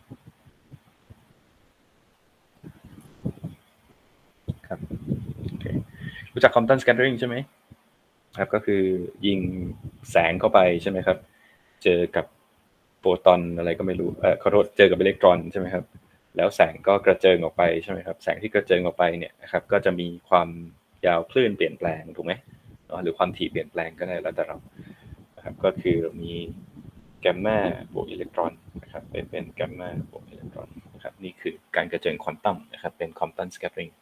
ครับโอเครู้จัก Compton scattering ใช่ไหมครับก็คือยิงแสงเข้าไปใช่ไหมครับเจอกับโฟตอนอะไรก็ไม่รู้เออขอโทษเจอกับอิเล็กตรอนใช่ไหมครับแล้วแสงก็กระเจิงออกไปใช่ไหมครับแสงที่กระเจิงออกไปเนี่ยนะครับก็จะมีความยาวคลื่นเปลี่ยนแปลงถูกไหมหรือความถี่เปลี่ยนแปลงก็ได้แล้วแต่เรานะครับก็คือมีแกมมาบวกอิเล็กตรอนนะครับเป็นเป็นแกมมาบวกอิเล็กตรอนนะครับนี่คือการกระเจิงควอนตัมนะครับเป็น Compton scattering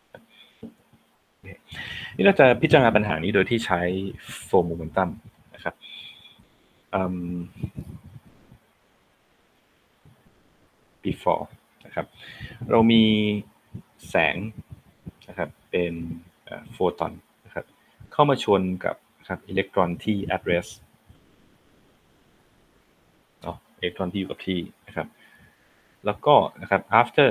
นี่เราจะพิจารณาปัญหานี้โดยที่ใช้โฟร์โมเมนตัมนะครับ before นะครับเรามีแสงนะครับเป็นโฟตอนนะครับเข้ามาชนกับนะครับอิเล็กตรอนที่ at rest เนาะอิเล็กตรอนที่อยู่กับที่นะครับแล้วก็นะครับ after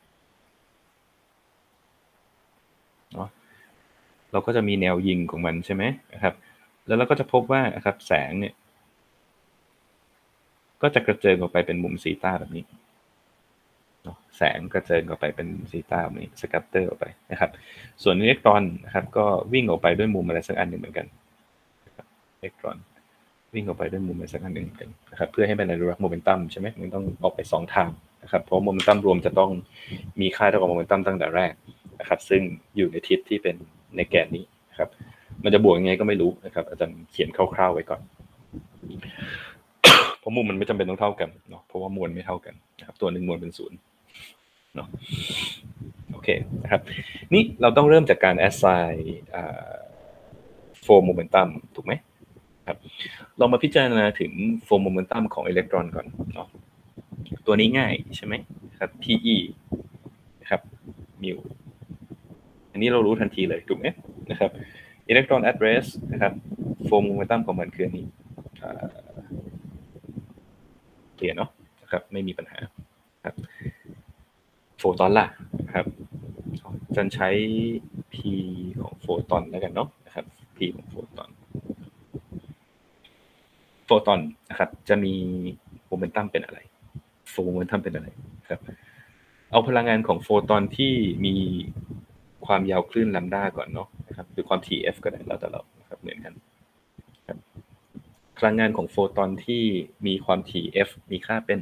เนาะเราก็จะมีแนวยิงของมันใช่ไหมนะครับแล้วเราก็จะพบว่านะครับแสงเนี่ยก็จะกระเจิงออกไปเป็นมุมซีตาแบบนี้แสงกระเจิงออกไปเป็นซีตาแบบนี้สแกตเตอร์ออกไปนะครับส่วนอิเล็กตรอนนะครับก็วิ่งออกไปด้วยมุมอะไรสักอันหนึ่งเหมือนกันอิเล็กตรอนวิ่งออกไปด้วยมุมอะไรสักอันหนึ่งเหมือนกันนะครับเพื่อให้เป็นอนุรักษ์โมเมนตัมใช่ไหมมันต้องออกไปสองทางนะครับเพราะโมเมนตัมรวมจะต้องมีค่าเท่ากับโมเมนตัมตั้งแต่แรกนะครับซึ่งอยู่ในทิศที่เป็นในแกนนี้นะครับมันจะบวกยังไงก็ไม่รู้นะครับอาจารย์เขียนคร่าวๆไว้ก่อนเพราะมุมมันไม่จำเป็นต้องเท่ากันเนาะเพราะว่ามวลไม่เท่ากันนะครับตัวหนึ่งมวลเป็นศูนย์เนาะโอเคนะครับนี่เราต้องเริ่มจากการ assign อ่า four momentum ถูกไหมครับเรามาพิจารณาถึง four momentum ของอิเล็กตรอนก่อนเนาะตัวนี้ง่ายใช่ไหมครับ pe นะครับ mu อันนี้เรารู้ทันทีเลยถูกไหมนะครับอิเล็กตรอน at rest นะครับ four momentum ของมันคืออันนี้เคลียร์เนาะนะครับไม่มีปัญหาครับโฟตอนล่ะนะครับจะใช้ p ของโฟตอนแล้วกันเนาะนะครับ p ของโฟตอนโฟตอนนะครับจะมีโมเมนตัมเป็นอะไรโฟโมเมนตัมเป็นอะไรครับเอาพลังงานของโฟตอนที่มีความยาวคลื่นแลมด้าก่อนเนาะนะครับหรือความถี่ f ก็ได้แล้วแต่เรานะครับเหมือนกันครับพลังงานของโฟตอนที่มีความถี่ f มีค่าเป็น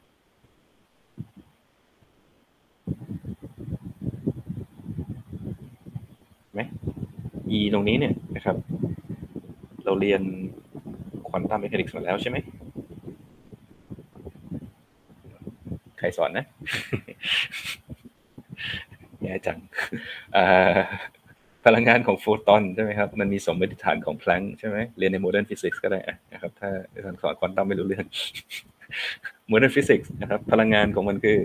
ไหม e ตรงนี้เนี่ยนะครับเราเรียนควอนตัมเมคานิกส์มาแล้วใช่ไหมใครสอนนะแย่จังพลังงานของโฟตอนใช่ไหมครับมันมีสมมติฐานของแพลงใช่ไหมเรียนในโมเดิร์นฟิสิกส์ก็ได้นะครับถ้าอาจารย์สอนควอนตัมไม่รู้เรื่องโมเดิร์นฟิสิกส์นะครับพลังงานของมันคือ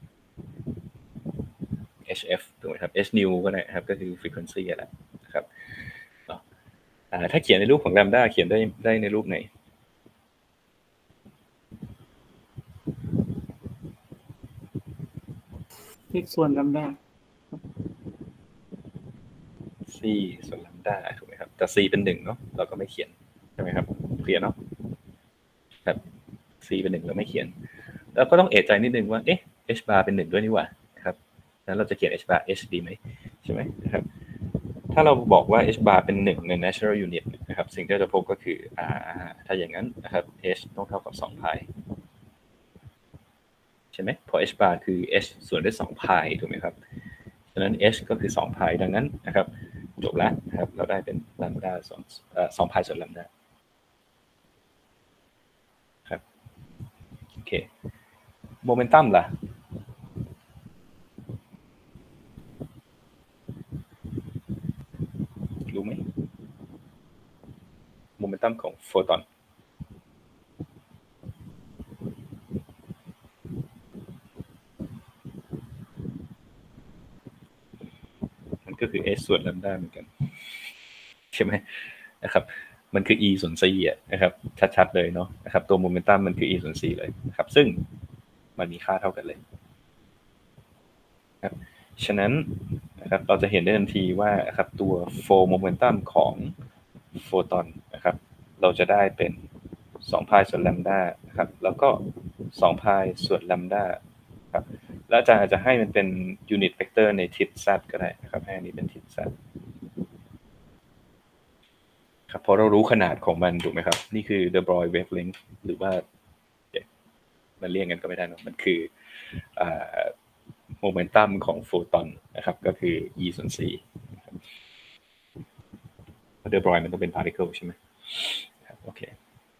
hf ถูกไหมครับ h nu ก็ได้ครับก็คือ frequency แหละนะครับถ้าเขียนในรูปของแลมด้าเขียนได้ได้ในรูปไหนเลขส่วนแลมด้า c ส่วนแลมด้าถูกไหมครับแต่ c เป็นหนึ่งเนาะเราก็ไม่เขียนใช่ไหมครับเคลียร์เนาะครับ c เป็นหนึ่งเราไม่เขียนแล้วก็ต้องเอะใจนิดนึงว่าเอ๊ะ h bar เป็นหนึ่งด้วยนี่หว่าครับแล้วเราจะเขียน h bar h ดีไหมใช่ไหมนะครับถ้าเราบอกว่า h bar เป็นหนึ่งใน natural unit นะครับสิ่งที่เราจะพบก็คืออ่าถ้าอย่างนั้นนะครับ h ต้องเท่ากับสองพายใช่ไหมพอ h bar คือ h ส่วนด้วยสองพายถูกไหมครับฉะนั้น h ก็คือสองพายดังนั้นนะครับจบแล้วนะครับเราได้เป็นลำด้าสองเอ่อสองพายส่วนลำด้าครับโอเคโมเมนตัมล่ะรู้ไหมโมเมนตัมของโฟตอนมันก็คือ h ส่วนลำด้าเหมือนกันใช่ไหมนะครับมันคือ e ส่วน c อ่ะนะครับชัดๆเลยเนาะนะครับตัวโมเมนตัมมันคือ e ส่วน c เลยนะครับซึ่งมันมีค่าเท่ากันเลยครับฉะนั้นนะครับเราจะเห็นได้ทันทีว่าครับตัวโฟโมเมนตัมของโฟตอนนะครับเราจะได้เป็นสองพายส่วนแลมด้านะครับแล้วก็สองพายส่วนลัมดาครับแล้วอาจารย์อาจจะให้มันเป็นยูนิตเวกเตอร์ในทิศ z ก็ได้นะครับให้อันนี้เป็นทิศ z ครับพอเรารู้ขนาดของมันถูกไหมครับนี่คือ de Broglie wavelength หรือว่ามันเรียกกันก็ไม่ได้นะมันคือโมเมนตัมของโฟตอนนะครับก็คือ e ส่วน c เพราะ de Broglie มันต้องเป็น particle ใช่ไหมครับโอเค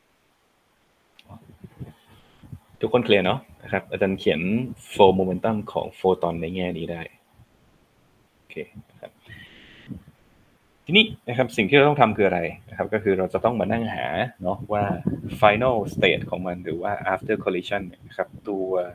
ทุกคนเคลียร์เนาะนะครับอาจารย์เขียน flow momentum ของโฟตอนในแง่นี้ได้โอเคนะครับทีนี้นะครับสิ่งที่เราต้องทำคืออะไรนะครับก็คือเราจะต้องมานั่งหาเนาะว่า final state ของมันหรือว่า after collision นะครับตัว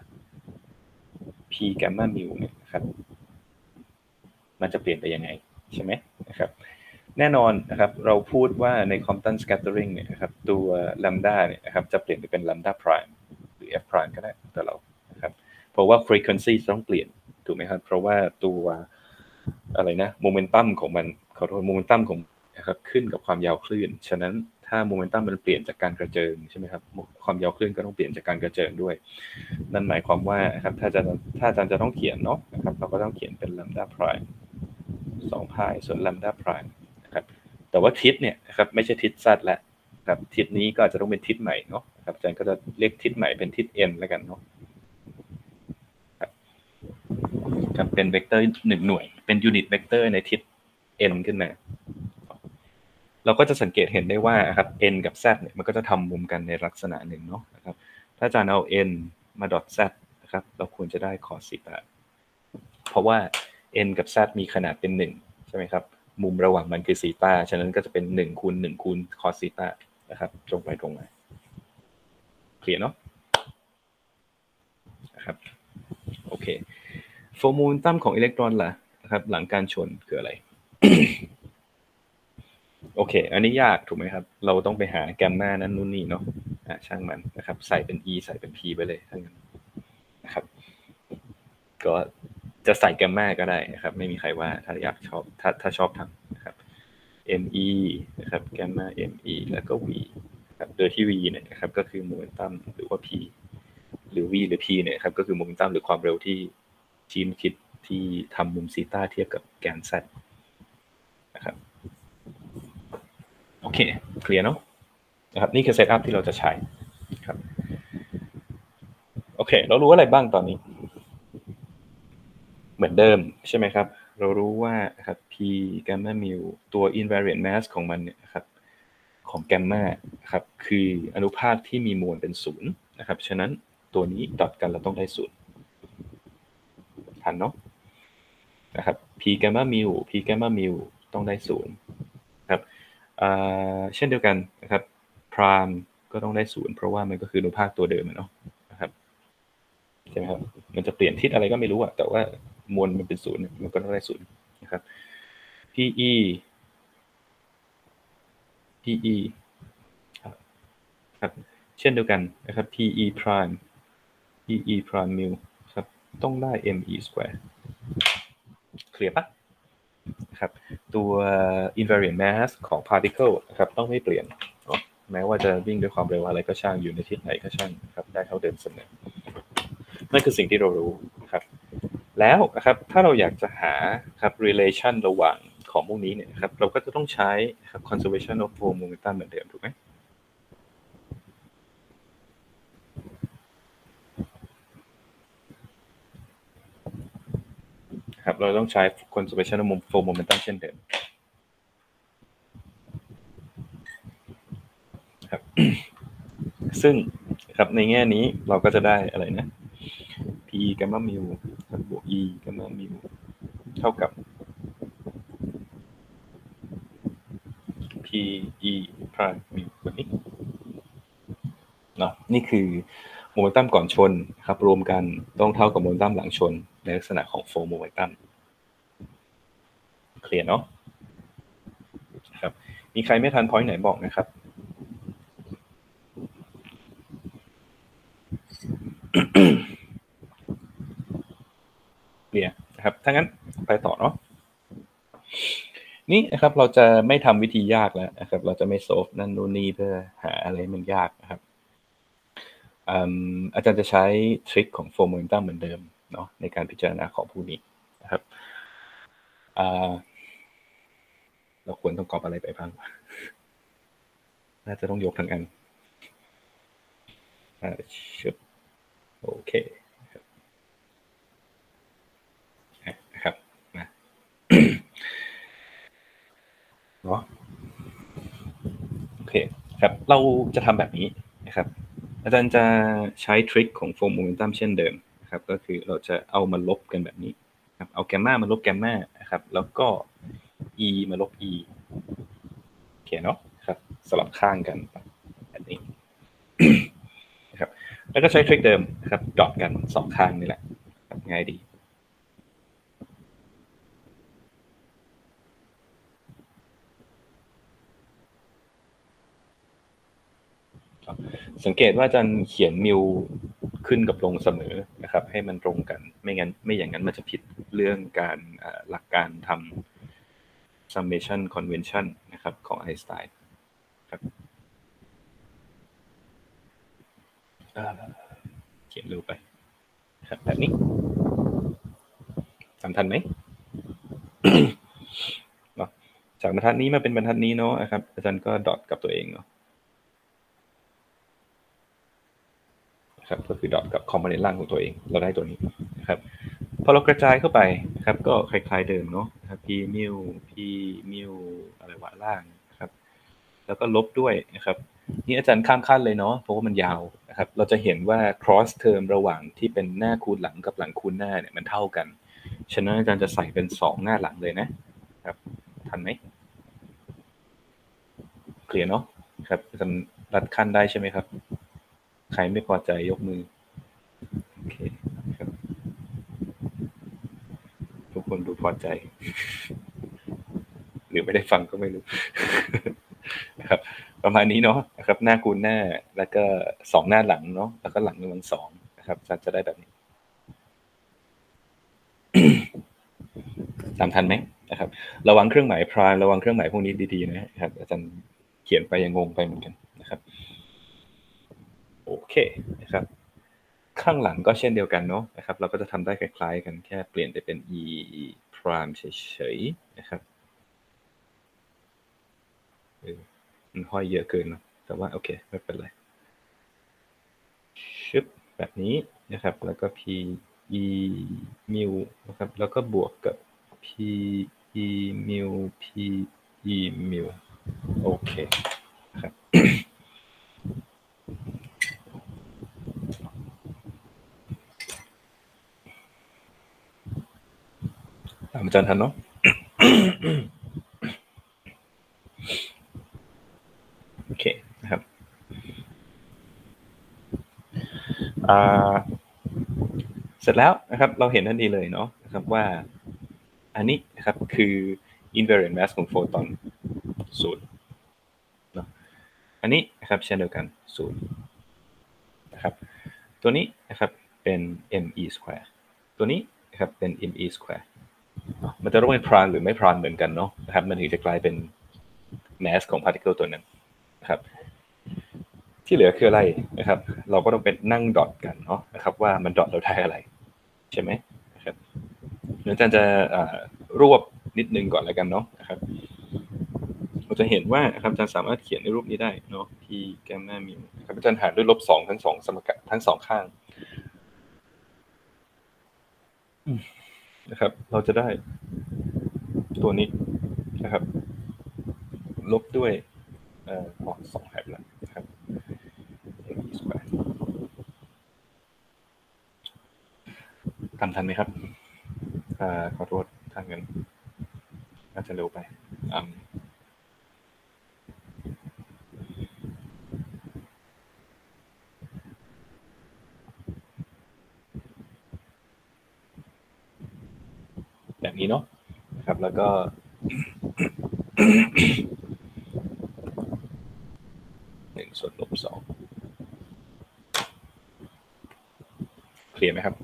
p gamma mu เนี่ยนะครับมันจะเปลี่ยนไปยังไงใช่ไหมนะครับแน่นอนนะครับเราพูดว่าใน Compton scattering เนี่ยนะครับตัว lambda เนี่ยนะครับจะเปลี่ยนไปเป็น lambda prime หรือ f prime ก็ได้แต่เรานะครับเพราะว่า frequency ต้องเปลี่ยนถูกไหมครับเพราะว่าตัวอะไรนะ momentum ของมันขอโทษ momentum ของนะครับขึ้นกับความยาวคลื่นฉะนั้นถ้า momentum มันเปลี่ยนจากการกระเจิงใช่ไหมครับความยาวคลื่นก็ต้องเปลี่ยนจากการกระเจิงด้วยนั่นหมายความว่าครับถ้าจะถ้าอาจารย์จะต้องเขียนเนาะนะครับเราก็ต้องเขียนเป็น lambda prime สองพายส่วน lambda prime นะครับแต่ว่าทิศเนี่ยนะครับไม่ใช่ทิศ z แล้วครับทิศนี้ก็อาจจะต้องเป็นทิศใหม่เนาะครับอาจารย์ก็จะเรียกทิศใหม่เป็นทิศ n แล้วกันเนาะครับเป็นเวกเตอร์หนึ่งหน่วยเป็นยูนิตเวกเตอร์ในทิศ n ขึ้นมาเราก็จะสังเกตเห็นได้ว่าครับ n กับ z เนี่ยมันก็จะทำมุมกันในลักษณะหนึ่งเนาะนะครับถ้าอาจารย์เอา n มา dot z นะครับเราควรจะได้ cos ซีตาเพราะว่า n กับ z มีขนาดเป็นหนึ่งใช่ไหมครับมุมระหว่างมันคือซีตาฉะนั้นก็จะเป็นหนึ่งคูณหนึ่งคูณ cos ซีตานะครับตรงไปตรงมาเคลียร์เนาะนะครับโอเคโฟร์โมเมนตัมของอิเล็กตรอนล่ะนะครับหลังการชนคืออะไร โอเคอันนี้ยากถูกไหมครับเราต้องไปหาแกมมานั้นนู่นนี่เนาะอ่าช่างมันนะครับใส่เป็น e ใส่เป็น p ไปเลยทั้งนั้นนะครับก็จะใส่แกมมาก็ได้นะครับไม่มีใครว่าถ้าอยากชอบถ้าถ้าชอบทำนะครับ me นะครับแกมมา me แล้วก็ v ครับโดยที่ v เนี่ยนะครับก็คือโมเมนตัมหรือว่า p หรือ v หรือ p เนี่ยครับก็คือโมเมนตัมหรือความเร็วที่ชี้คิดที่ทำมุมซีตาเทียบกับแกน z นะครับโอเคเคลียร์เนาะนะครับนี่คือเซตอัพที่เราจะใช้ครับโอเคเรารู้อะไรบ้างตอนนี้เหมือนเดิมใช่ไหมครับเรารู้ว่าครับ p gamma mu ตัว invariant mass ของมันเนี่ยครับของแกมมาครับคืออนุภาคที่มีมวลเป็นศูนย์นะครับฉะนั้นตัวนี้ดอทกันเราต้องได้ศูนย์ทันเนาะนะครับ p gamma mu p gamma mu ต้องได้ศูนย์ครับเช่นเดียวกันนะครับ prime ก็ต้องได้ศูนย์เพราะว่ามันก็คืออนุภาคตัวเดิมเนาะนะครับใช่ไหมครับมันจะเปลี่ยนทิศอะไรก็ไม่รู้อะแต่ว่ามวลมันเป็นศูนย์มันก็ต้องได้ศูนย์นะครับ pe pe ครับเช่นเดียวกันนะครับ pe prime pe prime mu ครับต้องได้ me square เคลียร์ปะครับตัว invariant mass ของ particle นะครับต้องไม่เปลี่ยนแม้ว่าจะวิ่งด้วยความเร็วอะไรก็ช่างอยู่ในทิศไหนก็ช่างครับได้เท่าเดิมเสมอนั่นคือสิ่งที่เรารู้ครับแล้วนะครับถ้าเราอยากจะหาครับ relation ระหว่างของพวกนี้เนี่ยครับเราก็จะต้องใช้ครับ conservation of flow momentum เหมือนเดิมถูกไหมครับเราต้องใช้ conservation of flow momentum เช่นเดิมครับซึ่งครับในแง่นี้เราก็จะได้อะไรนะ p gamma mu บวก e gamma mu เท่ากับ p e prime mu แบบนี้เนาะนี่คือโมเมนตัมก่อนชนครับรวมกันต้องเท่ากับโมเมนตัมหลังชนในลักษณะของโฟร์โมเมนตัมเคลียร์เนาะครับมีใครไม่ทันพอยต์ไหนบอกนะครับเคลียร์นะครับถ้างั้นไปต่อเนาะนี่นะครับเราจะไม่ทำวิธียากแล้วนะครับเราจะไม่โซฟนั่นนู่นนี่เพื่อหาอะไรมันยากนะครับอาจารย์จะใช้ทริคของโฟร์โมเมนตัมเหมือนเดิมเนาะในการพิจารณาของพวกนี้นะครับเราควรต้องกรอบอะไรไปบ้างน่าจะต้องยกทั้งอันชุดโอเคนะครับนะเนาะโอเคครับเราจะทำแบบนี้นะครับอาจารย์จะใช้ทริคของโฟร์โมเมนตัมเช่นเดิมนะครับก็คือเราจะเอามาลบกันแบบนี้ครับเอาแกมมามาลบแกมมานะครับแล้วก็ e มาลบ e โอเคเนาะครับสลับข้างกันแบบนี้นะครับแล้วก็ใช้ทริคเดิมนะครับดอทกันสองข้างนี่แหละง่ายดีสังเกตว่าอาจารย์เขียนมิวขึ้นกับลงเสมอนะครับให้มันตรงกันไม่งั้นไม่อย่างนั้นมันจะผิดเรื่องการหลักการทำ summation convention นะครับของไอน์สไตน์ครับเขียนเร็วไปครับแบบนี้จำทันไหม เนาะจากบรรทัดนี้มาเป็นบรรทัดนี้เนาะนะครับอาจารย์ก็ดอทกับตัวเองเนาะครับก็คือดอทกับคอมโพเนนต์ล่างของตัวเองเราได้ตัวนี้นะครับพอเรากระจายเข้าไปนะครับก็คล้ายๆเดิมเนาะนะครับ p mu p mu อะไรวะล่างนะครับแล้วก็ลบด้วยนะครับนี่อาจารย์ข้ามขั้นเลยเนาะเพราะว่ามันยาวนะครับเราจะเห็นว่า cross term ระหว่างที่เป็นหน้าคูณหลังกับหลังคูณหน้าเนี่ยมันเท่ากันฉะนั้นอาจารย์จะใส่เป็นสองหน้าหลังเลยนะครับทันไหมเคลียร์เนาะครับอาจารย์รัดขั้นได้ใช่ไหมครับใครไม่พอใจยกมือโอเคครับทุกคนดูพอใจหรือไม่ได้ฟังก็ไม่รู้นะครับประมาณนี้เนาะนะครับหน้าคูณหน้าแล้วก็สองหน้าหลังเนาะแล้วก็หลังกำลังสองนะครับจะได้แบบนี้ตามทันไหมนะครับระวังเครื่องหมายพรายระวังเครื่องหมายพวกนี้ดีๆนะครับอาจารย์เขียนไปยังงงไปเหมือนกันนะครับโอเคนะครับข้างหลังก็เช่นเดียวกันเนาะนะครับเราก็จะทำได้คล้ายๆกันแค่เปลี่ยนไปเป็น e prime เฉยๆนะครับมันห้อยเยอะเกินเนาะแต่ว่าโอเคไม่เป็นไรชึบแบบนี้นะครับแล้วก็ p e mu นะครับแล้วก็บวกกับ p e mu p e mu โอเคครับตามอาจารย์ทันเนาะโอเคนะครับเสร็จแล้วนะครับเราเห็นทันทีเลยเนาะนะครับว่าอันนี้นะครับคือ invariant mass ของโฟตอนศูนย์เนาะอันนี้นะครับเช่นเดียวกันศูนย์นะครับตัวนี้นะครับเป็น me square ตัวนี้นะครับเป็น me square มันจะต้องเป็นพรานหรือไม่พรานเหมือนกันเนาะนะครับมันถึงจะกลายเป็น mass ของ particle ตัวนั้นนะครับที่เหลือคืออะไรนะครับเราก็ต้องเป็นนั่งดอทกันเนาะนะครับว่ามันดอทเราได้อะไรใช่ไหมนะครับเดี๋ยวอาจารย์จะรวบนิดนึงก่อนแล้วกันเนาะนะครับเราจะเห็นว่าครับอาจารย์สามารถเขียนในรูปนี้ได้เนาะ p แกมมามิวครับอาจารย์หารด้วยลบสองทั้งสองสมการทั้งสองข้างนะครับเราจะได้ตัวนี้นะครับลบด้วยเอ่อสองหายไปแล้วนะครับ me square ทำทันไหมครับอ่าขอโทษทางเงินน่าจะเร็วไปอ่าแบบนี้เนาะนะครับแล้วก็หนึ่งส่วนลบสองเคลียร์ไหมครับ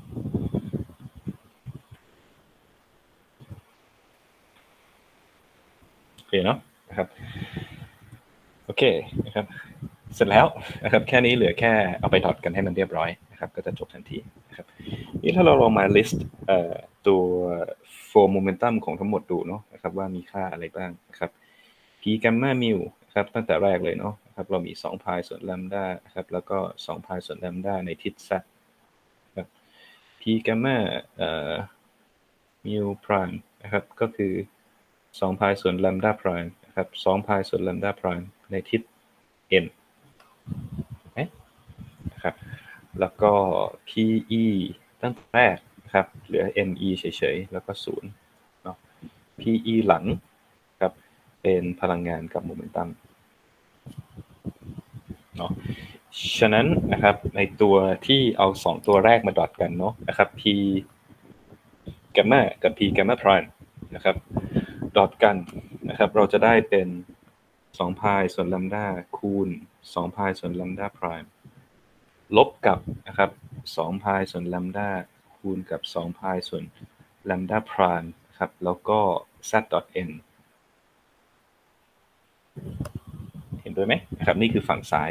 เคลียร์เนาะนะครับโอเคนะครับเสร็จแล้วนะครับแค่นี้เหลือแค่เอาไปดอทกันให้มันเรียบร้อยนะครับก็จะจบทันทีนะครับนี่ถ้าเราลองมา list เอ่อตัว four momentum ของทั้งหมดดูเนาะนะครับว่ามีค่าอะไรบ้างนะครับ p gamma mu นะครับตั้งแต่แรกเลยเนาะนะครับเรามีสองพายส่วน lambda นะครับแล้วก็สองพายส่วน lambda ในทิศ z ครับ p gamma เอ่อ mu prime นะครับก็คือสองพายส่วน lambda prime นะครับสองพายส่วน lambda prime ในทิศ n นะครับแล้วก็ pe ตั้งแต่แรกนะครับเหลือ me เฉยๆแล้วก็ศูนย์เนาะ pe หลังครับเป็นพลังงานกับโมเมนตัมเนาะฉะนั้นนะครับในตัวที่เอาสองตัวแรกมาดอทกันเนาะนะครับ p gamma กับ p gamma prime นะครับดอทกันนะครับเราจะได้เป็นสองพายส่วน lambda คูณสองพายส่วน lambda prime ลบกับนะครับสองพายส่วน lambda คูณกับสองพายส่วน lambda prime ครับแล้วก็ z dot n เห็นด้วยไหมนะครับนี่คือฝั่งซ้าย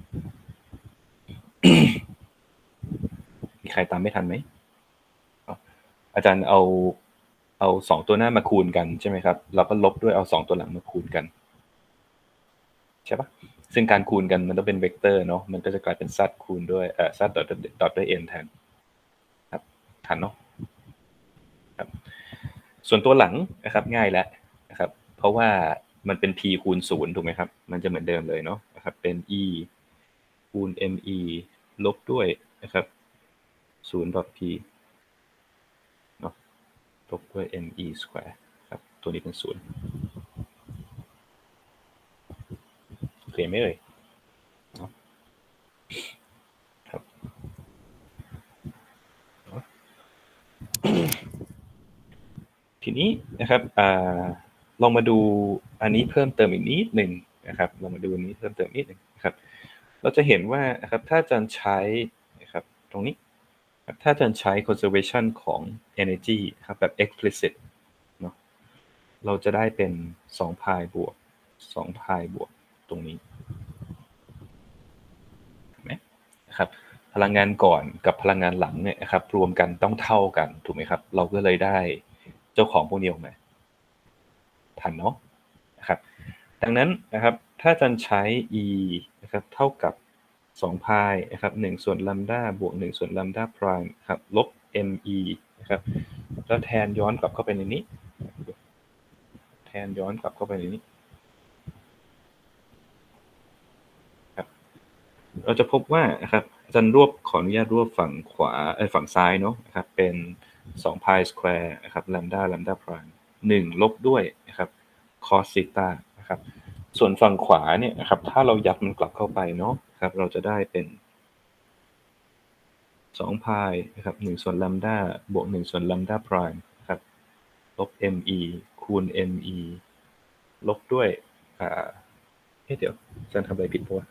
มีใครตามไม่ทันไหมอาจารย์เอาเอาสองตัวหน้ามาคูณกันใช่ไหมครับแล้วก็ลบด้วยเอาสองตัวหลังมาคูณกันใช่ปะซึ่งการคูณกันมันต้องเป็นเวกเตอร์เนาะมันก็จะกลายเป็น z คูณด้วยเอ่อ z ดอทดอทด้วย n แทนครับทันเนาะครับส่วนตัวหลังนะครับง่ายแล้วนะครับเพราะว่ามันเป็น p คูณศูนย์ถูกไหมครับมันจะเหมือนเดิมเลยเนาะนะครับเป็น e คูณ me ลบด้วยนะครับศูนย์ dot p เนาะลบด้วย me square ครับตัวนี้เป็นศูนย์โอเคไหมเอ่ยเนาะครับทีนี้นะครับอ่าลองมาดูอันนี้เพิ่มเติมอีกนิดหนึ่งนะครับลองมาดูอันนี้เพิ่มเติมนิดหนึ่งนะครับเราจะเห็นว่านะครับถ้าอาจารย์ใช้นะครับตรงนี้ถ้าอาจารย์ใช้ conservation ของ energy ครับแบบ explicit เนาะเราจะได้เป็นสองพายบวกสองพายบวกตรงนี้เห็นไหมนะครับพลังงานก่อนกับพลังงานหลังเนี่ยนะครับรวมกันต้องเท่ากันถูกไหมครับเราก็เลยได้เจ้าของพวกนี้ออกมาทันเนาะนะครับดังนั้นนะครับถ้าอาจารย์ใช้ e นะครับเท่ากับสองพายนะครับหนึ่งส่วน lambda บวกหนึ่งส่วน lambda prime ครับลบ me นะครับแล้วแทนย้อนกลับเข้าไปในนี้แทนย้อนกลับเข้าไปในนี้ครับเราจะพบว่านะครับอาจารย์รวบขออนุญาตรวบฝั่งขวาเอ้ยฝั่งซ้ายเนาะนะครับเป็นสองพาย square นะครับ lambda lambda prime หนึ่งลบด้วยนะครับ cos theta นะครับส่วนฝั่งขวาเนี่ยนะครับถ้าเรายัดมันกลับเข้าไปเนาะครับเราจะได้เป็นสองพายนะครับหนึ่งส่วน lambda บวกหนึ่งส่วน lambda prime ครับลบ me คูณ me ลบด้วยอ่าเฮ้ยเดี๋ยวอาจารย์ทำอะไรผิดปะวะ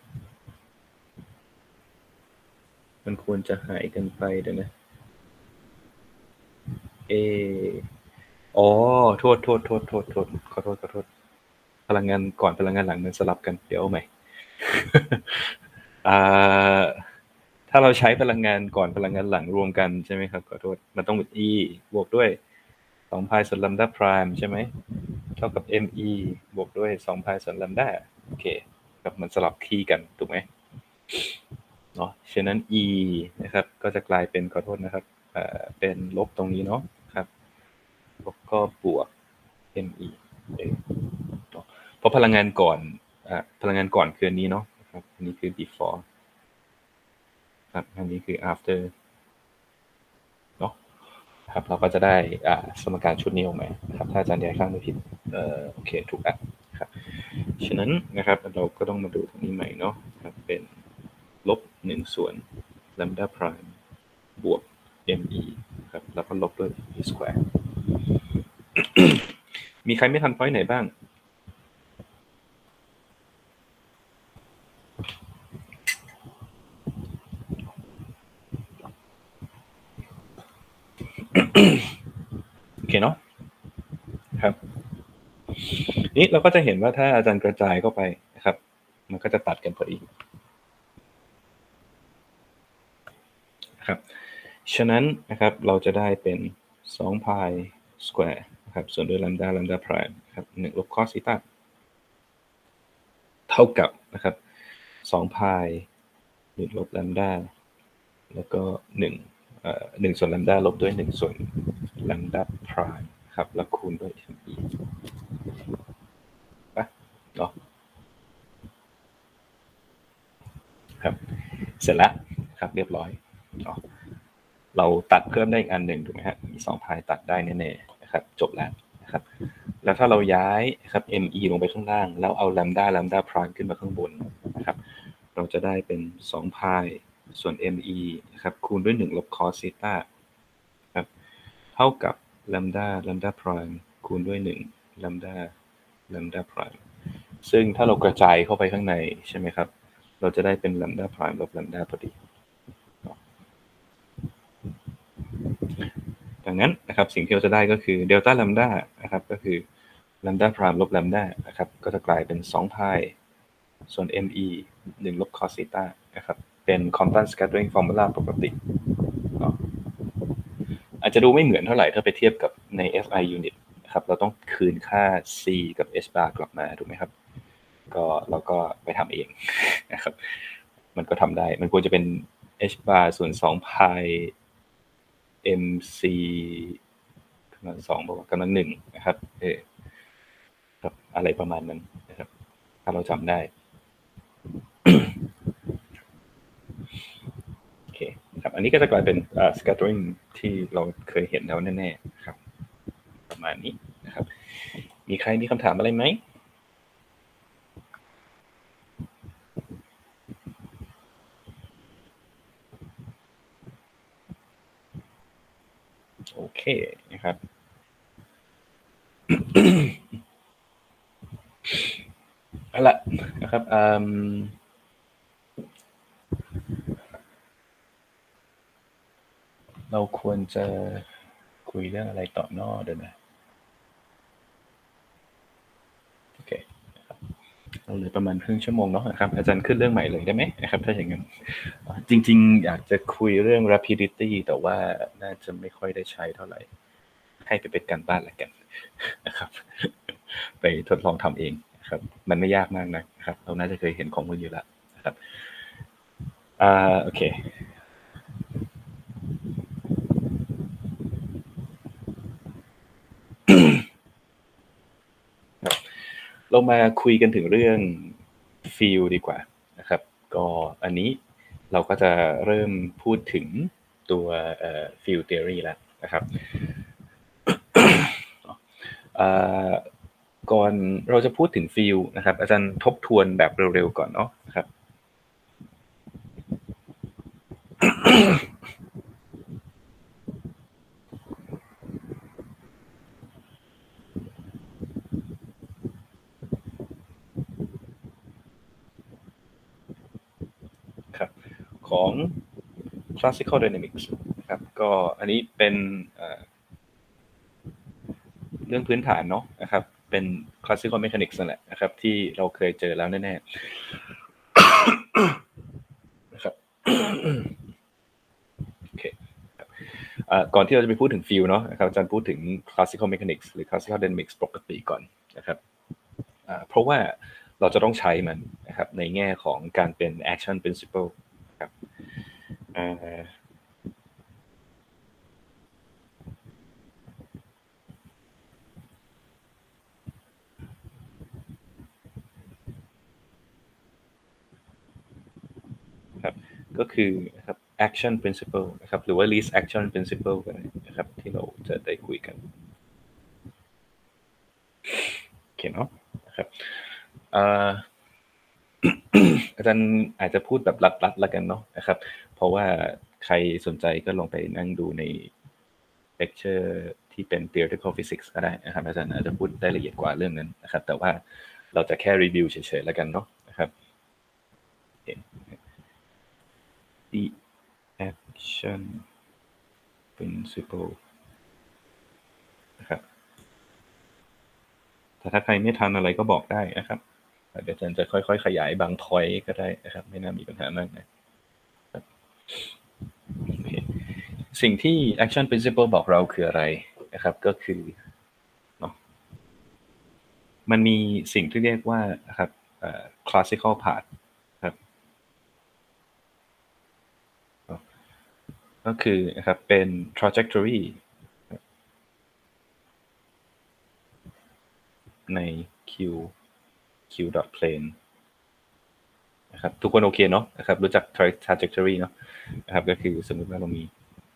มันควรจะหายกันไปเดี๋ยวนะเออ๋อโทษโทษโทษโทษโทษขอโทษขอโทษพลังงานก่อนพลังงานหลังมันสลับกันเดี๋ยวเอาใหม่ อ่าถ้าเราใช้พลังงานก่อนพลังงานหลังรวมกันใช่ไหมครับขอโทษมันต้องเป็น e บวกด้วยสองพายส่วน lambda prime ใช่ไหมเท่ากับ me บวกด้วยสองพายส่วน lambda โอเคครับมันสลับคีย์กันถูกไหมเนาะฉะนั้น e นะครับก็จะกลายเป็นขอโทษนะครับเอ่อเป็นลบตรงนี้เนาะครับลบก็บวก me เนาะเพราะพลังงานก่อนอ่าพลังงานก่อนคืออันนี้เนาะครับอันนี้คือ before ครับอันนี้คือ after เนาะครับเราก็จะได้อ่าสมการชุดนี้ออกมาครับถ้าอาจารย์ย้ายข้างไม่ผิดเอ่อโอเคถูกแล้วครับฉะนั้นนะครับเราก็ต้องมาดูตรงนี้ใหม่เนาะครับเป็นลบหนึ่งส่วน lambda prime บวก me ครับแล้วก็ลบด้วย e square มีใครไม่ทัน point ไหนบ้างโอเคเนาะครับนี่เราก็จะเห็นว่าถ้าอาจารย์กระจายเข้าไปนะครับมันก็จะตัดกันพอดีนะครับฉะนั้นนะครับเราจะได้เป็นสอง pi square นะครับส่วนด้วย lambda lambda prime นะครับหนึ่งลบ cos theta เท่ากับนะครับสอง pi หนึ่งลบ lambda แล้วก็หนึ่งเอ่อหนึ่งส่วน lambda ลบด้วยหนึ่งส่วน lambda prime ครับแล้วคูณด้วย me ปะเนาะครับเสร็จแล้วครับเรียบร้อยเนาะเราตัดเพิ่มได้อีกอันหนึ่งถูกไหมฮะมีสองพายตัดได้แน่ๆนะครับจบแล้วนะครับแล้วถ้าเราย้ายครับ me ลงไปข้างล่างแล้วเอา lambda lambda prime ขึ้นมาข้างบนนะครับเราจะได้เป็นสองพายส่วน me นะครับคูณด้วยหนึ่งลบ cos theta ครับเท่ากับ lambda lambda prime คูณด้วยหนึ่ง lambda lambda prime ซึ่งถ้าเรากระจายเข้าไปข้างในใช่ไหมครับเราจะได้เป็น lambda prime ลบ lambda พอดีดังนั้นนะครับสิ่งที่เราจะได้ก็คือ delta lambda นะครับก็คือ lambda prime ลบ lambda นะครับก็จะกลายเป็นสอง pi ส่วน me หนึ่งลบ cos theta นะครับเป็น Compton scattering formula ปกติอาจจะดูไม่เหมือนเท่าไหร่ถ้าไปเทียบกับใน เอฟ ไอ unit นะครับเราต้องคืนค่า c กับ h bar กลับมาถูกไหมครับก็เราก็ไปทำเองนะครับมันก็ทำได้มันควรจะเป็น h bar ส่วนสอง pi mc กำลังสองบอกว่ากำลังหนึ่งนะครับเออครับอะไรประมาณนั้นนะครับถ้าเราจำได้โอเคครับอันนี้ก็จะกลายเป็น uh, scattering ที่เราเคยเห็นแล้วแน่ๆครับประมาณนี้นะครับมีใครมีคำถามอะไรไหมโอเคนะครับเอาละนะครับเราควรจะคุยเรื่องอะไรต่อนอเดี๋ยวนะโอเคเราเหลือประมาณครึ่งชั่วโมงเนาะนะครับอาจารย์ขึ้นเรื่องใหม่เลยได้ไหมนะครับถ้าอย่างนั้นจริงๆอยากจะคุยเรื่อง rapidity แต่ว่าน่าจะไม่ค่อยได้ใช้เท่าไหร่ให้ไปเป็นการบ้านละกันนะครับไปทดลองทำเองนะครับมันไม่ยากมากนะครับเราน่าจะเคยเห็นของมันอยู่แล้วนะครับอ่าโอเคเรามาคุยกันถึงเรื่อง field ดีกว่านะครับก็อันนี้เราก็จะเริ่มพูดถึงตัวเอ่อ field theory แล้วนะครับก่อนเราจะพูดถึง field นะครับอาจารย์ทบทวนแบบเร็วๆก่อนเนาะนะครับครับของ classical dynamics นะครับก็อันนี้เป็นเรื่องพื้นฐานเนาะนะครับเป็น classical mechanics นั่นแหละนะครับที่เราเคยเจอแล้วแน่ๆนะครับโอเคก่อนที่เราจะไปพูดถึง field เนาะนะครับอาจารย์พูดถึง classical mechanics หรือ classical dynamics ปกติก่อนนะครับเพราะว่าเราจะต้องใช้มันนะครับในแง่ของการเป็น action principle ครับครับก็คือนะครับ action principle นะครับหรือว่า least action principle กันนะครับที่เราจะได้คุยกันโอเคเนาะนะครับอาจารย์อาจจะพูดแบบลัดๆแล้วกันเนาะนะครับเพราะว่าใครสนใจก็ลองไปนั่งดูใน lecture ที่เป็น theoretical physics ก็ได้นะครับอาจารย์อาจจะพูดได้ละเอียดกว่าเรื่องนั้นนะครับแต่ว่าเราจะแค่รีวิวเฉยๆแล้วกันเนาะนะครับ the action principle นะครับแต่ถ้าใครไม่ทันอะไรก็บอกได้นะครับเดี๋ยวอาจารย์จะค่อยๆขยายบาง point ก็ได้นะครับไม่น่ามีปัญหามากนะโอเคสิ่งที่ action principle บอกเราคืออะไรนะครับก็คือเนาะมันมีสิ่งที่เรียกว่านะครับ classical path ครับก็คือนะครับเป็น trajectory ใน q q dot plane นะครับทุกคนโอเคเนาะนะครับรู้จัก trajectory เนาะนะครับก็คือสมมุติว่าเรามี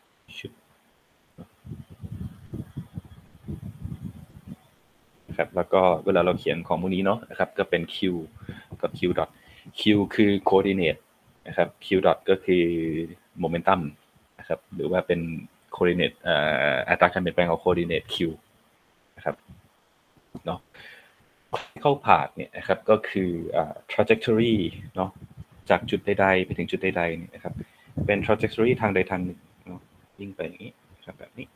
นะครับแล้วก็เวลาเราเขียนของพวกนี้เนาะนะครับก็เป็น q กับ q dot q คือ coordinate นะครับ q dot ก็คือ momentum นะครับหรือว่าเป็น coordinate เอ่ออัตราการเปลี่ยนแปลงของ coordinate q นะครับเนาะเข้าผ่านเนี่ยนะครับก็คืออ่า trajectory เนาะจากจุดใดๆไปถึงจุดใดๆเนี่ยนะครับเป็น trajectory ทางใดทางหนึ่งเนาะวิ่งไปอย่างนี้นะครับแบบนี้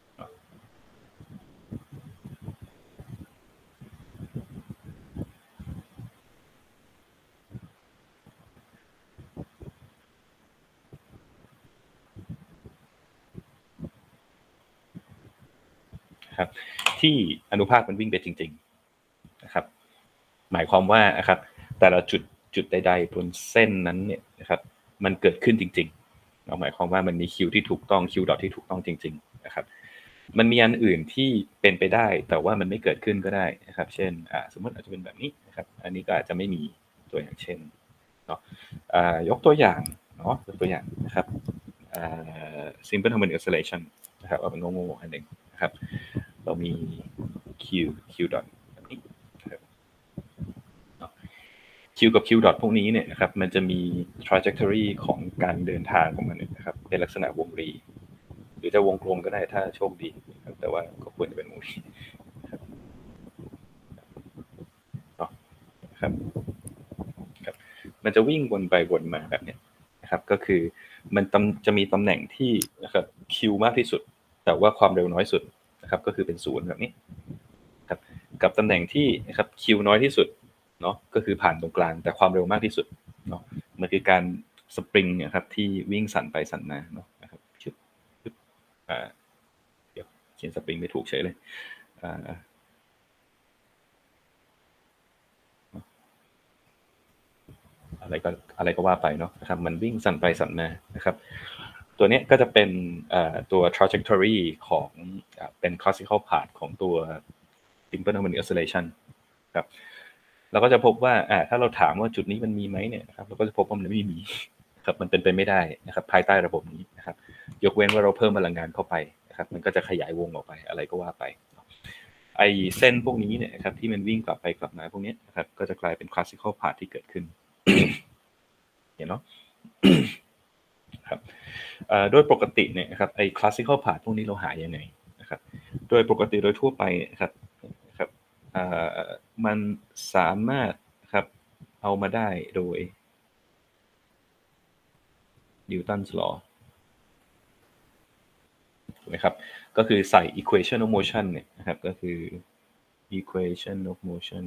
ครับที่อนุภาคมันวิ่งไปจริงๆนะครับหมายความว่านะครับแต่ละจุดจุดใดๆบนเส้นนั้นเนี่ยนะครับมันเกิดขึ้นจริงๆเราหมายความว่ามันมีคิวที่ถูกต้องคิวดอทที่ถูกต้องจริงๆนะครับมันมีอันอื่นที่เป็นไปได้แต่ว่ามันไม่เกิดขึ้นก็ได้นะครับเช่นอ่าสมมติอาจจะเป็นแบบนี้นะครับอันนี้ก็อาจจะไม่มีตัวอย่างเช่นเนาะอ่ายกตัวอย่างเนาะยกตัวอย่างนะครับอ่า simple harmonic oscillation นะครับเอาเป็นโง่ๆอันหนึ่งนะครับเรามี q q dot แบบนี้นะครับQ กับ Q dot พวกนี้เนี่ยนะครับมันจะมี trajectory ของการเดินทางของมันนะครับเป็นลักษณะวงรีหรือจะวงกลมก็ได้ถ้าโชคดีครับแต่ว่าก็ควรจะเป็นวงรีครับครับมันจะวิ่งวนไปวนมาแบบนี้นะครับก็คือมันจะมีตำแหน่งที่นะครับ Q มากที่สุดแต่ว่าความเร็วน้อยสุดนะครับก็คือเป็นศูนย์แบบนี้ครับกับตำแหน่งที่นะครับ Q น้อยที่สุดเนาะก็คือผ่านตรงกลางแต่ความเร็วมากที่สุดเนาะมันคือการสปริงเนี่ยครับที่วิ่งสั่นไปสั่นมาเนาะนะครับชึบชึบอ่าเดี๋ยวเขียนสปริงไม่ถูกเฉยเลยอ่าอะไรก็อะไรก็ว่าไปเนาะนะครับมันวิ่งสั่นไปสั่นมานะครับตัวนี้ก็จะเป็นตัว trajectory ของเป็น classical path ของตัว simple harmonic oscillation ครับเราก็จะพบว่าอ่าถ้าเราถามว่าจุดนี้มันมีไหมเนี่ยนะครับเราก็จะพบว่ามันไม่มีครับมันเป็นไปไม่ได้นะครับภายใต้ระบบนี้นะครับยกเว้นว่าเราเพิ่มพลังงานเข้าไปนะครับมันก็จะขยายวงออกไปอะไรก็ว่าไปไอเส้นพวกนี้เนี่ยครับที่มันวิ่งกลับไปกลับมาพวกนี้นะครับก็จะกลายเป็น classical path ที่เกิดขึ้นเห็นเนาะครับโดยปกติเนี่ยครับไอ้ classical path พวกนี้เราหายังไงนะครับโดยปกติโดยทั่วไปครับครับมันสามารถครับเอามาได้โดยนิวตันส์ law ถูกไหมครับก็คือใส่ equation of motion เนี่ยนะครับก็คือ equation of motion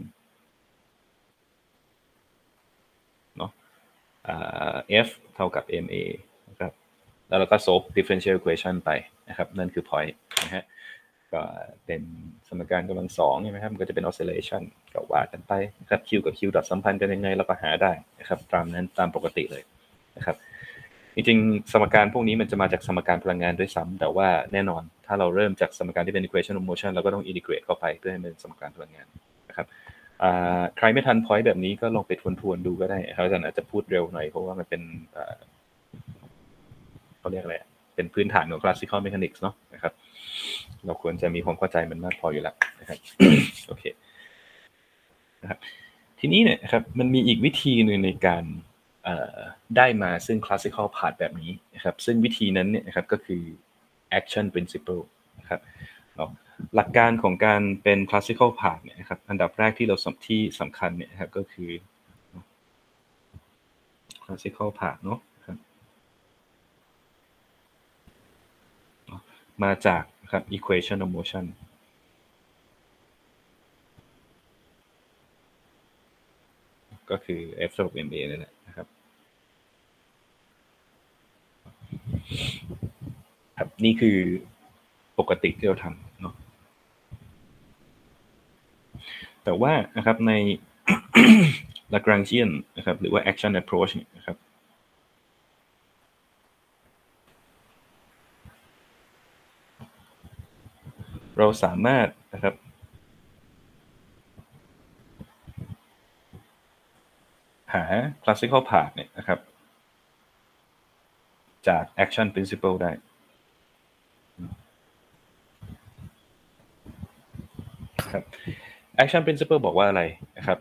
เนาะ f เท่ากับ ma นะครับแล้วเราก็ solve differential equation ไปนะครับนั่นคือ point นะฮะก็เป็นสมการกำลังสองใช่ไหมครับมันก็จะเป็น oscillation ก็ว่ากันไปนะครับ q กับ q ดอทสัมพันธ์กันยังไงเราก็หาได้นะครับตามนั้นตามปกติเลยนะครับจริงๆสมการพวกนี้มันจะมาจากสมการพลังงานด้วยซ้ำแต่ว่าแน่นอนถ้าเราเริ่มจากสมการที่เป็น equation of motion เราก็ต้อง integrate เข้าไปเพื่อให้เป็นสมการพลังงานนะครับใครไม่ทัน point แบบนี้ก็ลองไปทวนๆดูก็ได้ครับอาจารย์อาจจะพูดเร็วหน่อยเพราะว่ามันเป็นเขาเรียกอะไรเป็นพื้นฐานของ classical mechanics เนาะนะครับเราควรจะมีความเข้าใจมันมากพออยู่แล้วนะครับโอเคนะครับทีนี้เนี่ยครับมันมีอีกวิธีหนึ่งในการได้มาซึ่ง classical path แบบนี้นะครับซึ่งวิธีนั้นเนี่ยนะครับก็คือ action principle นะครับหลักการของการเป็น classical path เนี่ยนะครับอันดับแรกที่เราสำที่สำคัญเนี่ยครับก็คือ classical path เนาะมาจากครับ equation of motion ก็คือ f เท่ากับ ma นั่นแหละนะครับครับนี่คือปกติที่เราทำเนาะแต่ว่านะครับใน Lagrangian นะครับหรือว่า action approach เนี่ยนะครับเราสามารถนะครับหา classical path เนี่ยนะครับจาก action principle ได้ครับ action principle บอกว่าอะไรนะครับ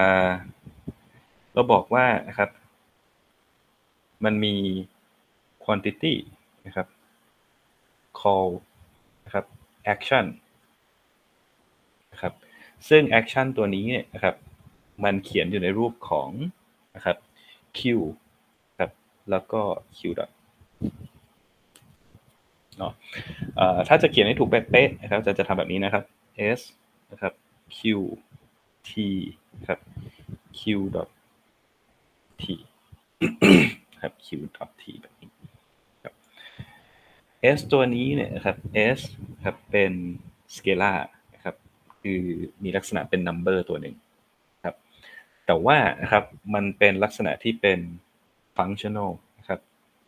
เราบอกว่านะครับมันมี quantity นะครับ call นะครับ action นะครับซึ่ง action ตัวนี้เนี่ยนะครับมันเขียนอยู่ในรูปของนะครับ q ครับแล้วก็ q dot เนาะถ้าจะเขียนให้ถูกเป๊ะๆนะครับจะจะทำแบบนี้นะครับ s นะครับ q t ครับ q dot t ครับ q dot t แบบนี้ครับ s ตัวนี้เนี่ยนะครับ s ครับเป็นสเคลาร์นะครับคือมีลักษณะเป็น number ตัวหนึ่งครับแต่ว่านะครับมันเป็นลักษณะที่เป็น functional นะครับ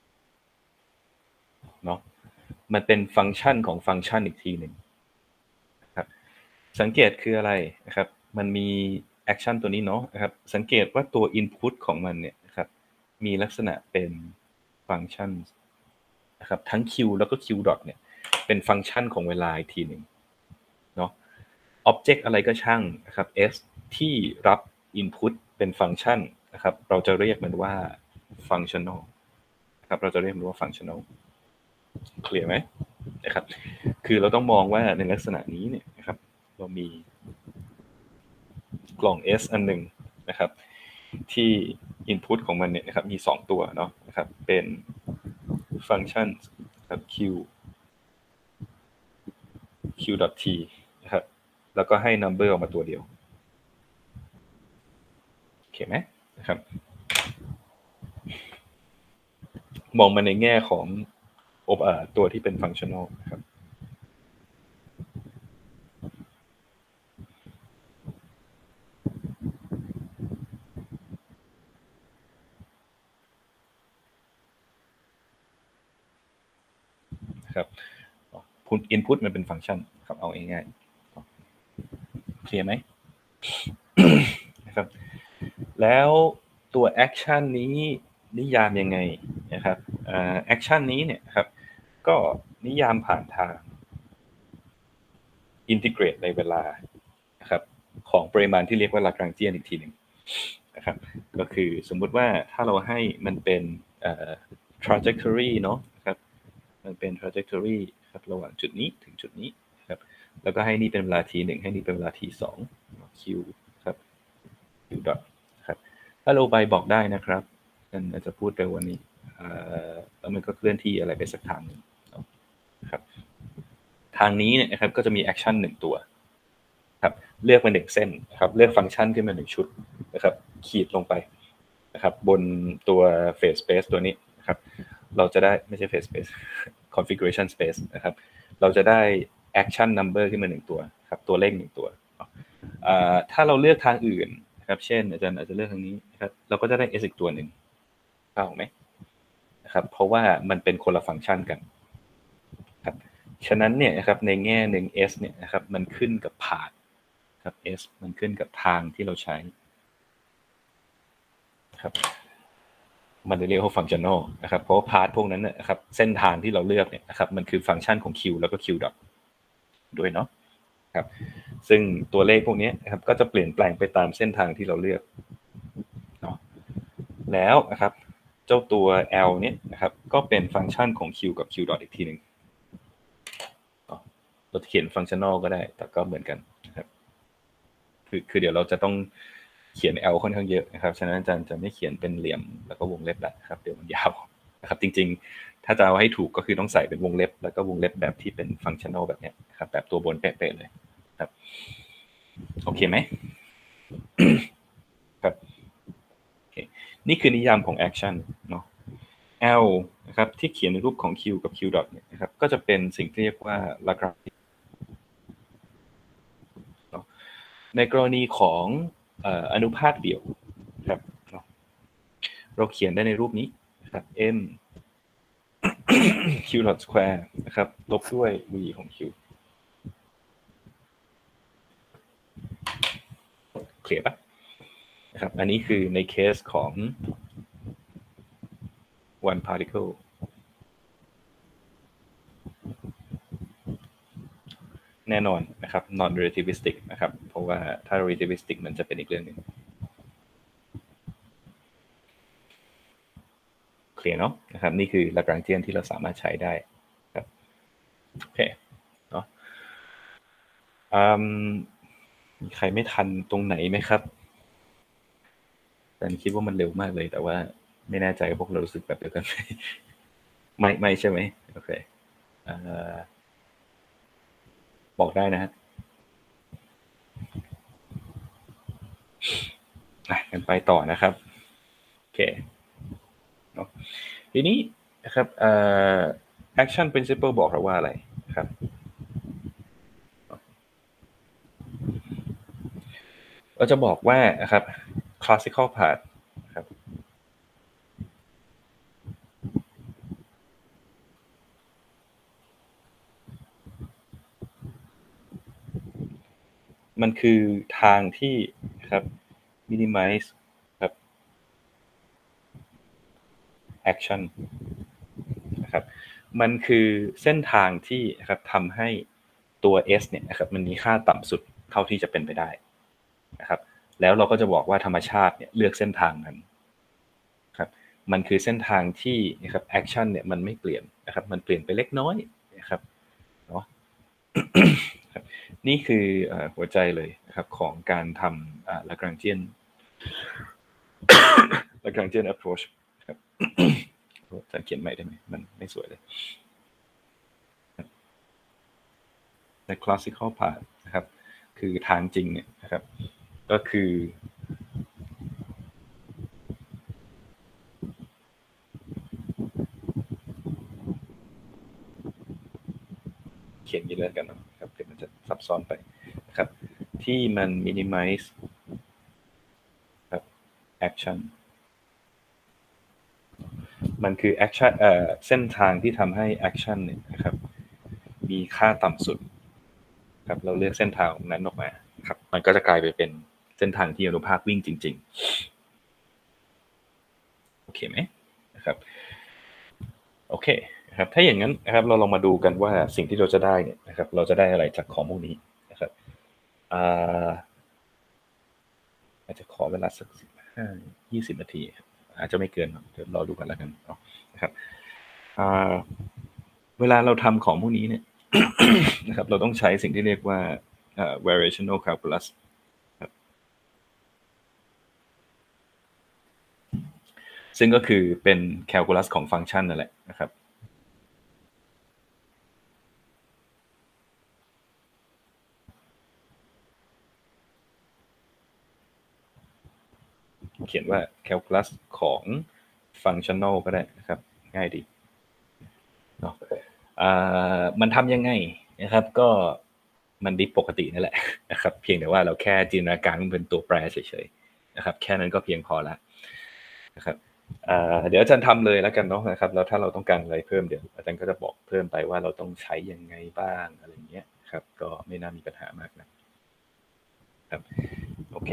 เนาะมันเป็นฟังก์ชันของฟังก์ชันอีกทีหนึ่งครับสังเกตคืออะไรนะครับมันมี action ตัวนี้เนาะนะครับสังเกตว่าตัว input ของมันเนี่ยนะครับมีลักษณะเป็นฟังก์ชันนะครับทั้ง q แล้วก็ q dot เนี่ยเป็นฟังก์ชันของเวลาอีกทีหนึ่งเนาะ object อะไรก็ช่างนะครับ s ที่รับ input เป็นฟังก์ชันนะครับเราจะเรียกมันว่า functional นะครับเราจะเรียกมันว่า functional เคลียร์ไหมนะครับคือเราต้องมองว่าในลักษณะนี้เนี่ยนะครับเรามีกล่อง S อันหนึ่งนะครับที่ input ของมันเนี่ยนะครับมีสองตัวเนาะนะครับเป็นฟังก์ชันครับ q q dot t นะครับแล้วก็ให้ number ออกมาตัวเดียวโอเคไหมนะครับมองมาในแง่ของตัวที่เป็น functional นะครับครับ input มันเป็นฟังก์ชันครับเอาง่ายๆเคลียร์ไหม นะครับแล้วตัว action นี้นิยามยังไงนะครับ action นี้เนี่ยครับก็นิยามผ่านทาง integrate ในเวลานะครับของปริมาณที่เรียกว่า Lagrangian อีกทีหนึ่งนะครับก็คือสมมุติว่าถ้าเราให้มันเป็น trajectory เนาะครับมันเป็น trajectory ครับระหว่างจุดนี้ถึงจุดนี้ครับแล้วก็ให้นี่เป็นเวลา t หนึ่งให้นี่เป็นเวลา t สอง q ครับ q dot ครับถ้าเราไปบอกได้นะครับนั่นอาจจะพูดเร็ววันนี้แล้วมันก็เคลื่อนที่อะไรไปสักทางนึงครับทางนี้เนี่ยนะครับก็จะมีแอคชั่นหนึ่งตัวครับเลือกมาหนึ่งเส้นครับเลือกฟังก์ชันขึ้นมาหนึ่งชุดนะครับขีดลงไปนะครับบนตัว phase space ตัวนี้นะครับเราจะได้ไม่ใช่ phase space configuration space นะครับเราจะได้ action number ขึ้นมาหนึ่งตัวครับตัวเลขหนึ่งตัวถ้าเราเลือกทางอื่นนะครับเช่นอาจารย์อาจจะเลือกทางนี้นะครับเราก็จะได้ s อีกตัวหนึ่งเข้าไหมนะครับเพราะว่ามันเป็นคนละฟังก์ชันกันครับฉะนั้นเนี่ยนะครับในแง่หนึ่ง s เนี่ยนะครับมันขึ้นกับ path ครับ s มันขึ้นกับทางที่เราใช้ครับมันเรียกว่า functional นะครับเพราะว่า path พวกนั้นนะครับเส้นทางที่เราเลือกเนี่ยนะครับมันคือฟังก์ชันของ q แล้วก็ q dot ด้วยเนาะครับซึ่งตัวเลขพวกนี้นะครับก็จะเปลี่ยนแปลงไปตามเส้นทางที่เราเลือกเนาะแล้วนะครับเจ้าตัว L เนี่ยนะครับก็เป็นฟังก์ชันของ q กับ q dot อีกทีหนึ่งเราเขียน functional ก็ได้แต่ก็เหมือนกันนะครับคือคือเดี๋ยวเราจะต้องเขียน L ค่อนข้างเยอะนะครับฉะนั้นอาจารย์จะไม่เขียนเป็นเหลี่ยมแล้วก็วงเล็บละครับเดี๋ยวมันยาวนะครับจริงๆถ้าจะเอาให้ถูกก็คือต้องใส่เป็นวงเล็บแล้วก็วงเล็บแบบที่เป็น functional แบบนี้ครับแบบตัวบนเป๊ะๆเลยครับโอเคไหมครับโอเคนี่คือนิยามของ action เนาะ L นะครับที่เขียนในรูปของ Q กับ Q dot เนี่ยนะครับก็จะเป็นสิ่งที่เรียกว่า Lagrangian ในกรณีของอนุภาคเดี่ยวครับเราเขียนได้ในรูปนี้นะครับ m q dot square นะครับลบด้วย v ของ q เคลียร์ปะนะครับอันนี้คือในเคสของ one particle แน่นอนนะครับ non relativistic นะครับเพราะว่าถ้า relativistic มันจะเป็นอีกเรื่องหนึ่งเคลียร์เนาะนะครับนี่คือ Lagrangian ที่เราสามารถใช้ได้ครับโอเคเนาะมีใครไม่ทันตรงไหนไหมครับแต่คิดว่ามันเร็วมากเลยแต่ว่าไม่แน่ใจพวกเรารู้สึกแบบเดียวกันไหมไม่ไม่ใช่ไหมโอเคบอกได้นะฮะกันไปต่อนะครับโอเคทีนี้นะครับ action principle บอกเราว่าอะไรครับเราจะบอกว่านะครับ classical path นะครับมันคือทางที่นะครับ minimize ครับ action นะครับมันคือเส้นทางที่นะครับทำให้ตัว s เนี่ยนะครับมันมีค่าต่ำสุดเท่าที่จะเป็นไปได้นะครับแล้วเราก็จะบอกว่าธรรมชาติเนี่ยเลือกเส้นทางนั้นครับมันคือเส้นทางที่นะครับ action เนี่ยมันไม่เปลี่ยนนะครับมันเปลี่ยนไปเล็กน้อยนะครับเนาะ นี่คือหัวใจเลยนะครับของการทำ Lagrangian Lagrangian approach ครับจะเขียนใหม่ได้ไหมมันไม่สวยเลยใน classical path นะครับคือทางจริงเนี่ยนะครับก็คือเขียนอย่างนี้แล้วกันนะครับเดี๋ยวมันจะซับซ้อนไปนะครับที่มัน minimize ครับ action มันคือ action เอ่อเส้นทางที่ทำให้ action เนี่ยนะครับมีค่าต่ำสุดครับเราเลือกเส้นทางนั้นออกมาครับมันก็จะกลายไปเป็นเส้นทางที่อนุภาควิ่งจริงๆโอเคไหมนะครับโอเคครับถ้าอย่างนั้นนะครับเราลองมาดูกันว่าสิ่งที่เราจะได้เนี่ยนะครับเราจะได้อะไรจากของพวกนี้นะครับอาจจะขอเวลาสักสิบห้า ยี่สิบนาทีอาจจะไม่เกินเดี๋ยวรอดูกันแล้วกันนะครับเวลาเราทำของพวกนี้เนี่ยนะครับเราต้องใช้สิ่งที่เรียกว่า variational calculus ครับซึ่งก็คือเป็น calculus ของฟังก์ชันนั่นแหละนะครับเขียนว่า calculus ของ functional ก็ได้นะครับง่ายดีเนาะมันทำยังไงนะครับก็มันดิฟปกตินั่นแหละนะครับเพียงแต่ว่าเราแค่จินตนาการมันเป็นตัวแปรเฉยๆนะครับแค่นั้นก็เพียงพอแล้วนะครับเดี๋ยวอาจารย์ทำเลยแล้วกันเนาะนะครับแล้วถ้าเราต้องการอะไรเพิ่มเดี๋ยวอาจารย์ก็จะบอกเพิ่มไปว่าเราต้องใช้ยังไงบ้างอะไรเงี้ยครับก็ไม่น่ามีปัญหามากนะครับโอเค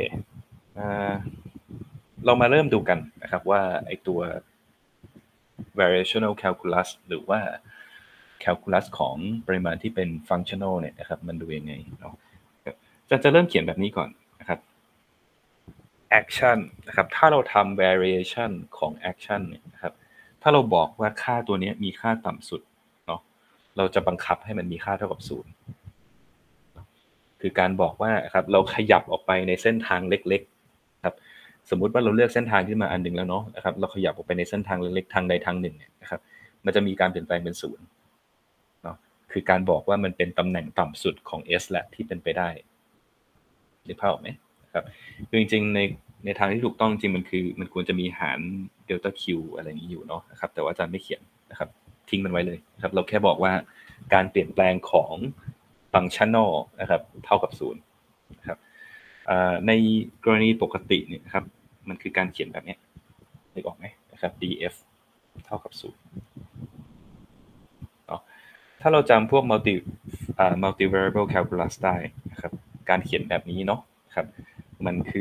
เรามาเริ่มดูกันนะครับว่าไอตัว variational calculus หรือว่า calculus ของปริมาณที่เป็น functional เนี่ยนะครับมันดูยังไงเนาะจะจะเริ่มเขียนแบบนี้ก่อนนะครับ action นะครับถ้าเราทำ variation ของ action เนี่ยนะครับถ้าเราบอกว่าค่าตัวนี้มีค่าต่ำสุดเนาะเราจะบังคับให้มันมีค่าเท่ากับศูนย์คือการบอกว่าครับเราขยับออกไปในเส้นทางเล็กๆครับสมมุติว่าเราเลือกเส้นทางขึ้นมาอันหนึ่งแล้วเนาะนะครับเราขยับออกไปในเส้นทางเล็กๆทางใดทางหนึ่งเนี่ยนะครับมันจะมีการเปลี่ยนแปลงเป็นศูนย์เนาะคือการบอกว่ามันเป็นตำแหน่งต่ำสุดของ S แหละที่เป็นไปได้นึกภาพออกไหมครับคือจริงๆในในทางที่ถูกต้องจริงมันคือมันควรจะมีหารเดลต้า Q อะไรอย่างนี้อยู่เนาะนะครับแต่ว่าอาจารย์ไม่เขียนนะครับทิ้งมันไว้เลยนะครับเราแค่บอกว่าการเปลี่ยนแปลงของฟังก์ชันนอลนะครับเท่ากับศูนย์นะครับในกรณีปกติเนี่ยนะครับมันคือการเขียนแบบนี้นึกออกไหมนะครับ df เท่ากับศูนย์เนาะถ้าเราจำพวก multi multi variable calculus ได้นะครับการเขียนแบบนี้เนาะครับมันคือ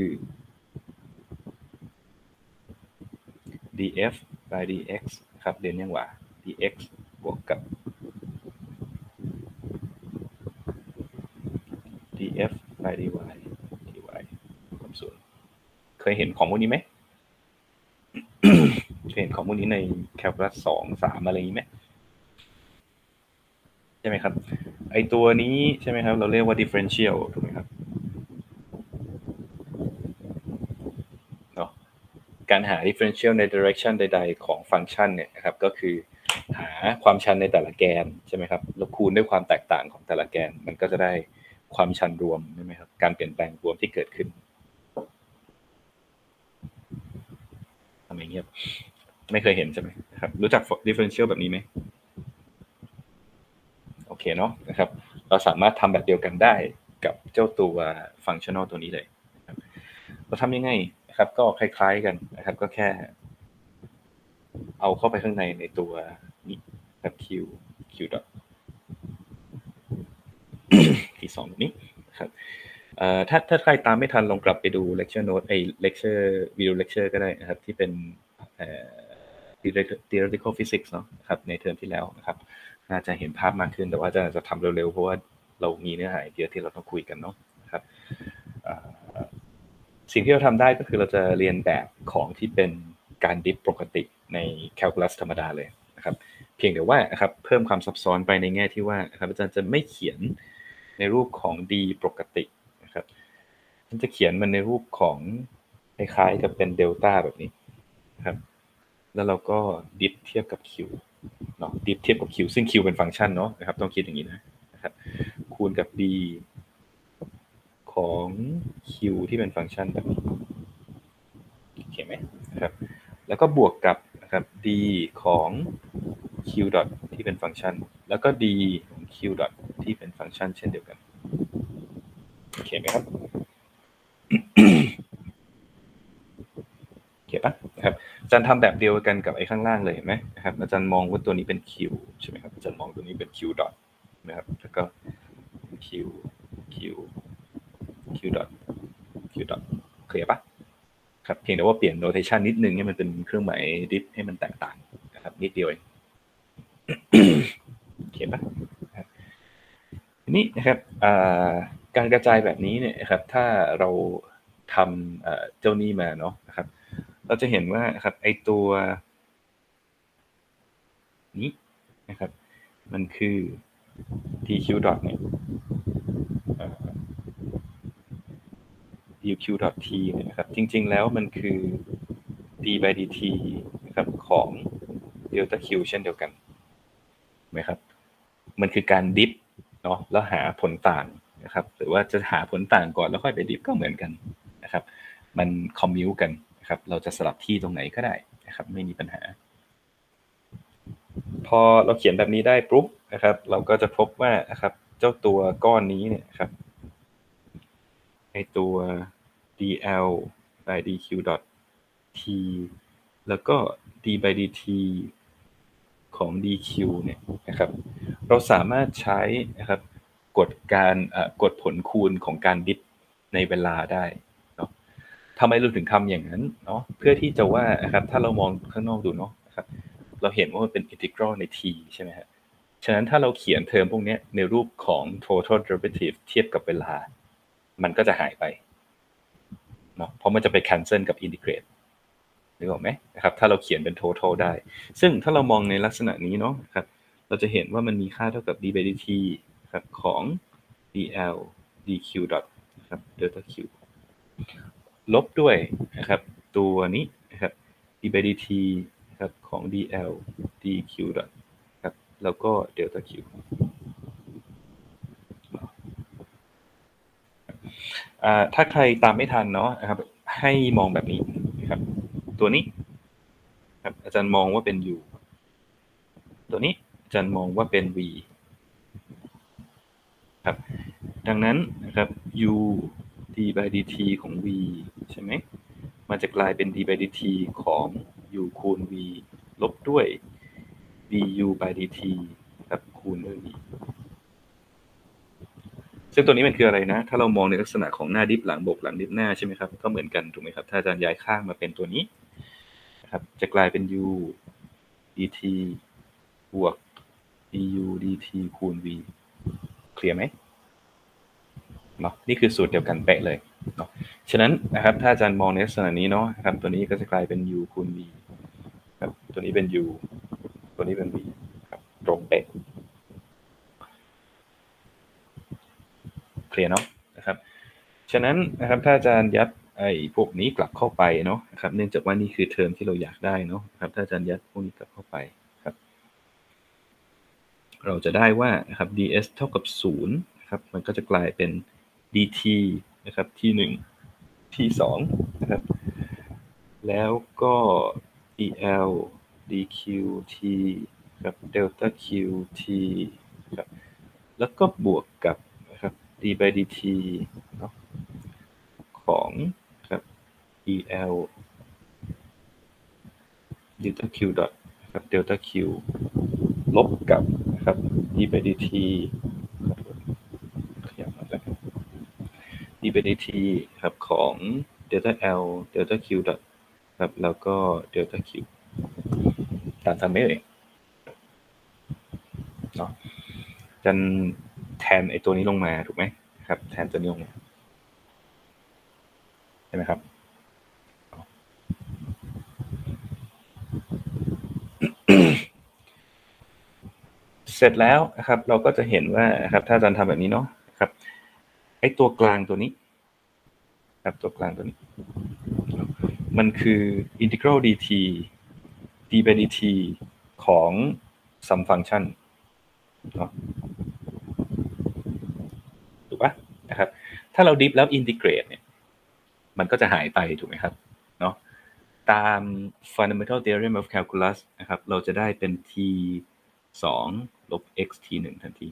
df by dx ครับเรียนยังว่า dx บวกกับ df by dy dy กับศูนย์เคยเห็นของพวกนี้ไหม เคยเห็นของพวกนี้ใน calculus สอง สามอะไรอย่างนี้ไหมใช่ไหมครับไอตัวนี้ใช่ไหมครับเราเรียกว่า differential ถูกไหมครับเนาะการหา differential ใน direction ใดๆของฟังก์ชันเนี่ยนะครับก็คือหาความชันในแต่ละแกนใช่ไหมครับแล้วคูณด้วยความแตกต่างของแต่ละแกนมันก็จะได้ความชันรวมใช่ไหมครับการเปลี่ยนแปลงรวมที่เกิดขึ้นทำไมเงียบไม่เคยเห็นใช่ไหมครับรู้จัก differential แบบนี้ไหมโอเคเนาะนะครับเราสามารถทำแบบเดียวกันได้กับเจ้าตัว functional ตัวนี้เลยเราทำยังไงนะครับก็คล้ายๆกันนะครับก็แค่เอาเข้าไปข้างในในตัวนี้แบบ q q dot ที่สองนี้ครับเอ่อถ้าถ้าใครตามไม่ทันลองกลับไปดู lecture note ไอ้ lecture video lecture ก็ได้นะครับที่เป็นเอ่อ theoretical physics เนาะครับในเทอมที่แล้วนะครับน่าจะเห็นภาพมากขึ้นแต่ว่าจะจะทำเร็วๆเพราะว่าเรามีเนื้อหาเยอะที่เราต้องคุยกันเนาะครับสิ่งที่เราทำได้ก็คือเราจะเรียนแบบของที่เป็นการดิฟปกติในแคลคูลัสธรรมดาเลยนะครับเพียงแต่ว่านะครับเพิ่มความซับซ้อนไปในแง่ที่ว่านะครับอาจารย์จะไม่เขียนในรูปของ d ปกตินะครับมันจะเขียนมันในรูปของคล้ายๆกับเป็นเดลต้าแบบนี้นะครับแล้วเราก็ดิฟเทียบกับ q เนาะดิฟเทียบกับ q ซึ่ง q เป็นฟังก์ชันเนาะนะครับต้องคิดอย่างนี้นะครับคูณกับ dของ q ที่เป็นฟังก์ชันแบบนี้โอเคไหมนะครับแล้วก็บวกกับนะครับ d ของ q dot ที่เป็นฟังก์ชันแล้วก็ d ของ q dot ที่เป็นฟังก์ชันเช่นเดียวกันโอเคไหมครับโอเคปะนะครับอาจารย์ทำแบบเดียวกันกับไอ้ข้างล่างเลยเห็นไหมนะครับอาจารย์มองว่าตัวนี้เป็น q ใช่ไหมครับอาจารย์มองตัวนี้เป็น q dot นะครับแล้วก็ q q q dot q dot เคลียร์ปะครับเพียงแต่ว่าเปลี่ยน notation นิดนึงให้มันเป็นเครื่องหมาย diff ให้มันแตกต่างนะครับนิดเดียวเองเขียนปะทีนี้นะครับการกระจายแบบนี้เนี่ยครับถ้าเราทำเจ้านี้มาเนาะนะครับเราจะเห็นว่าครับไอตัวนี้นะครับมันคือ dq dot เนี่ย dq dot t เนี่ยนะครับจริงๆแล้วมันคือ d by dt นะครับของ delta q เช่นเดียวกันไหมครับมันคือการดิฟเนาะแล้วหาผลต่างนะครับหรือว่าจะหาผลต่างก่อนแล้วค่อยไปดิฟก็เหมือนกันนะครับมันคอมมิวกันนะครับเราจะสลับที่ตรงไหนก็ได้นะครับไม่มีปัญหาพอเราเขียนแบบนี้ได้ปุ๊บนะครับเราก็จะพบว่านะครับเจ้าตัวก้อนนี้เนี่ยครับไอตัว dl by dq dot t แล้วก็ d by dt ของ dq เนี่ยนะครับเราสามารถใช้นะครับกฎการกฎผลคูณของการดิฟในเวลาได้เนาะทำไมเราถึงทำอย่างนั้นเนาะเพื่อที่จะว่านะครับถ้าเรามองข้างนอกดูเนาะนะครับเราเห็นว่ามันเป็น integral ใน t ใช่ไหมฮะฉะนั้นถ้าเราเขียนเทอมพวกนี้ในรูปของ total derivative เทียบกับเวลามันก็จะหายไปเนาะเพราะมันจะไป cancel กับ integrateนึกออกไหมนะครับถ้าเราเขียนเป็น total ได้ซึ่งถ้าเรามองในลักษณะนี้เนาะครับเราจะเห็นว่ามันมีค่าเท่ากับ d by dt ครับของ dl dq dot นะครับ delta q ลบด้วยนะครับตัวนี้นะครับ d by dt ครับของ dl dq dot ครับแล้วก็ delta q อ่าถ้าใครตามไม่ทันเนาะนะครับให้มองแบบนี้นะครับตัวนี้ครับอาจารย์มองว่าเป็น u ตัวนี้อาจารย์มองว่าเป็น v ครับดังนั้นนะครับ u d by dt ของ v ใช่ไหมมันจะกลายเป็น d by dt ของ u คูณ v ลบด้วย du by dt ครับคูณด้วย v ซึ่งตัวนี้มันคืออะไรนะถ้าเรามองในลักษณะของหน้าดิฟหลังบวกหลังดิฟหน้าใช่ไหมครับก็เหมือนกันถูกไหมครับถ้าอาจารย์ย้ายข้างมาเป็นตัวนี้นะครับจะกลายเป็น u dt บวก du dt คูณ v เคลียร์ไหมเนาะนี่คือสูตรเดียวกันเป๊ะเลยเนาะฉะนั้นนะครับถ้าอาจารย์มองในลักษณะนี้เนาะครับตัวนี้ก็จะกลายเป็น u คูณ v ครับตัวนี้เป็น u ตัวนี้เป็น v ครับตรงเป๊ะเคลียร์เนาะนะครับฉะนั้นนะครับถ้าอาจารย์ยัดไอ้พวกนี้กลับเข้าไปเนาะนะครับเนื่องจากว่านี่คือเทอมที่เราอยากได้เนาะครับถ้าอาจารย์ยัดพวกนี้กลับเข้าไปครับเราจะได้ว่านะครับ ds เท่ากับศูนย์นะครับมันก็จะกลายเป็น dt นะครับ t หนึ่ง t สองนะครับแล้วก็ el dq t ครับ delta q t ครับแล้วก็บวกกับนะครับ d by dt เนาะของครับ el delta q dot ครับ delta q ลบกับนะครับ d by dt ขยับมาแล้ว d by dt ครับของ delta l delta q dot ครับแล้วก็ delta q ตามทันไหมเอ่ยเนาะจันแทนไอ้ตัวนี้ลงมาถูกไหมครับแทนตัวนี้ลงมาใช่ไหมครับเสร็จแล้วนะครับเราก็จะเห็นว่าครับถ้าอาจารย์ทำแบบนี้เนาะครับไอ้ตัวกลางตัวนี้ครับตัวกลางตัวนี้มันคือ integral dt d by dt ของ sum function เนาะถูกปะนะครับถ้าเราดิฟแล้วอินทิเกรตเนี่ยมันก็จะหายไปถูกไหมครับเนาะตาม fundamental theorem of calculus นะครับเราจะได้เป็น t สองลบ x t หนึ่งทันที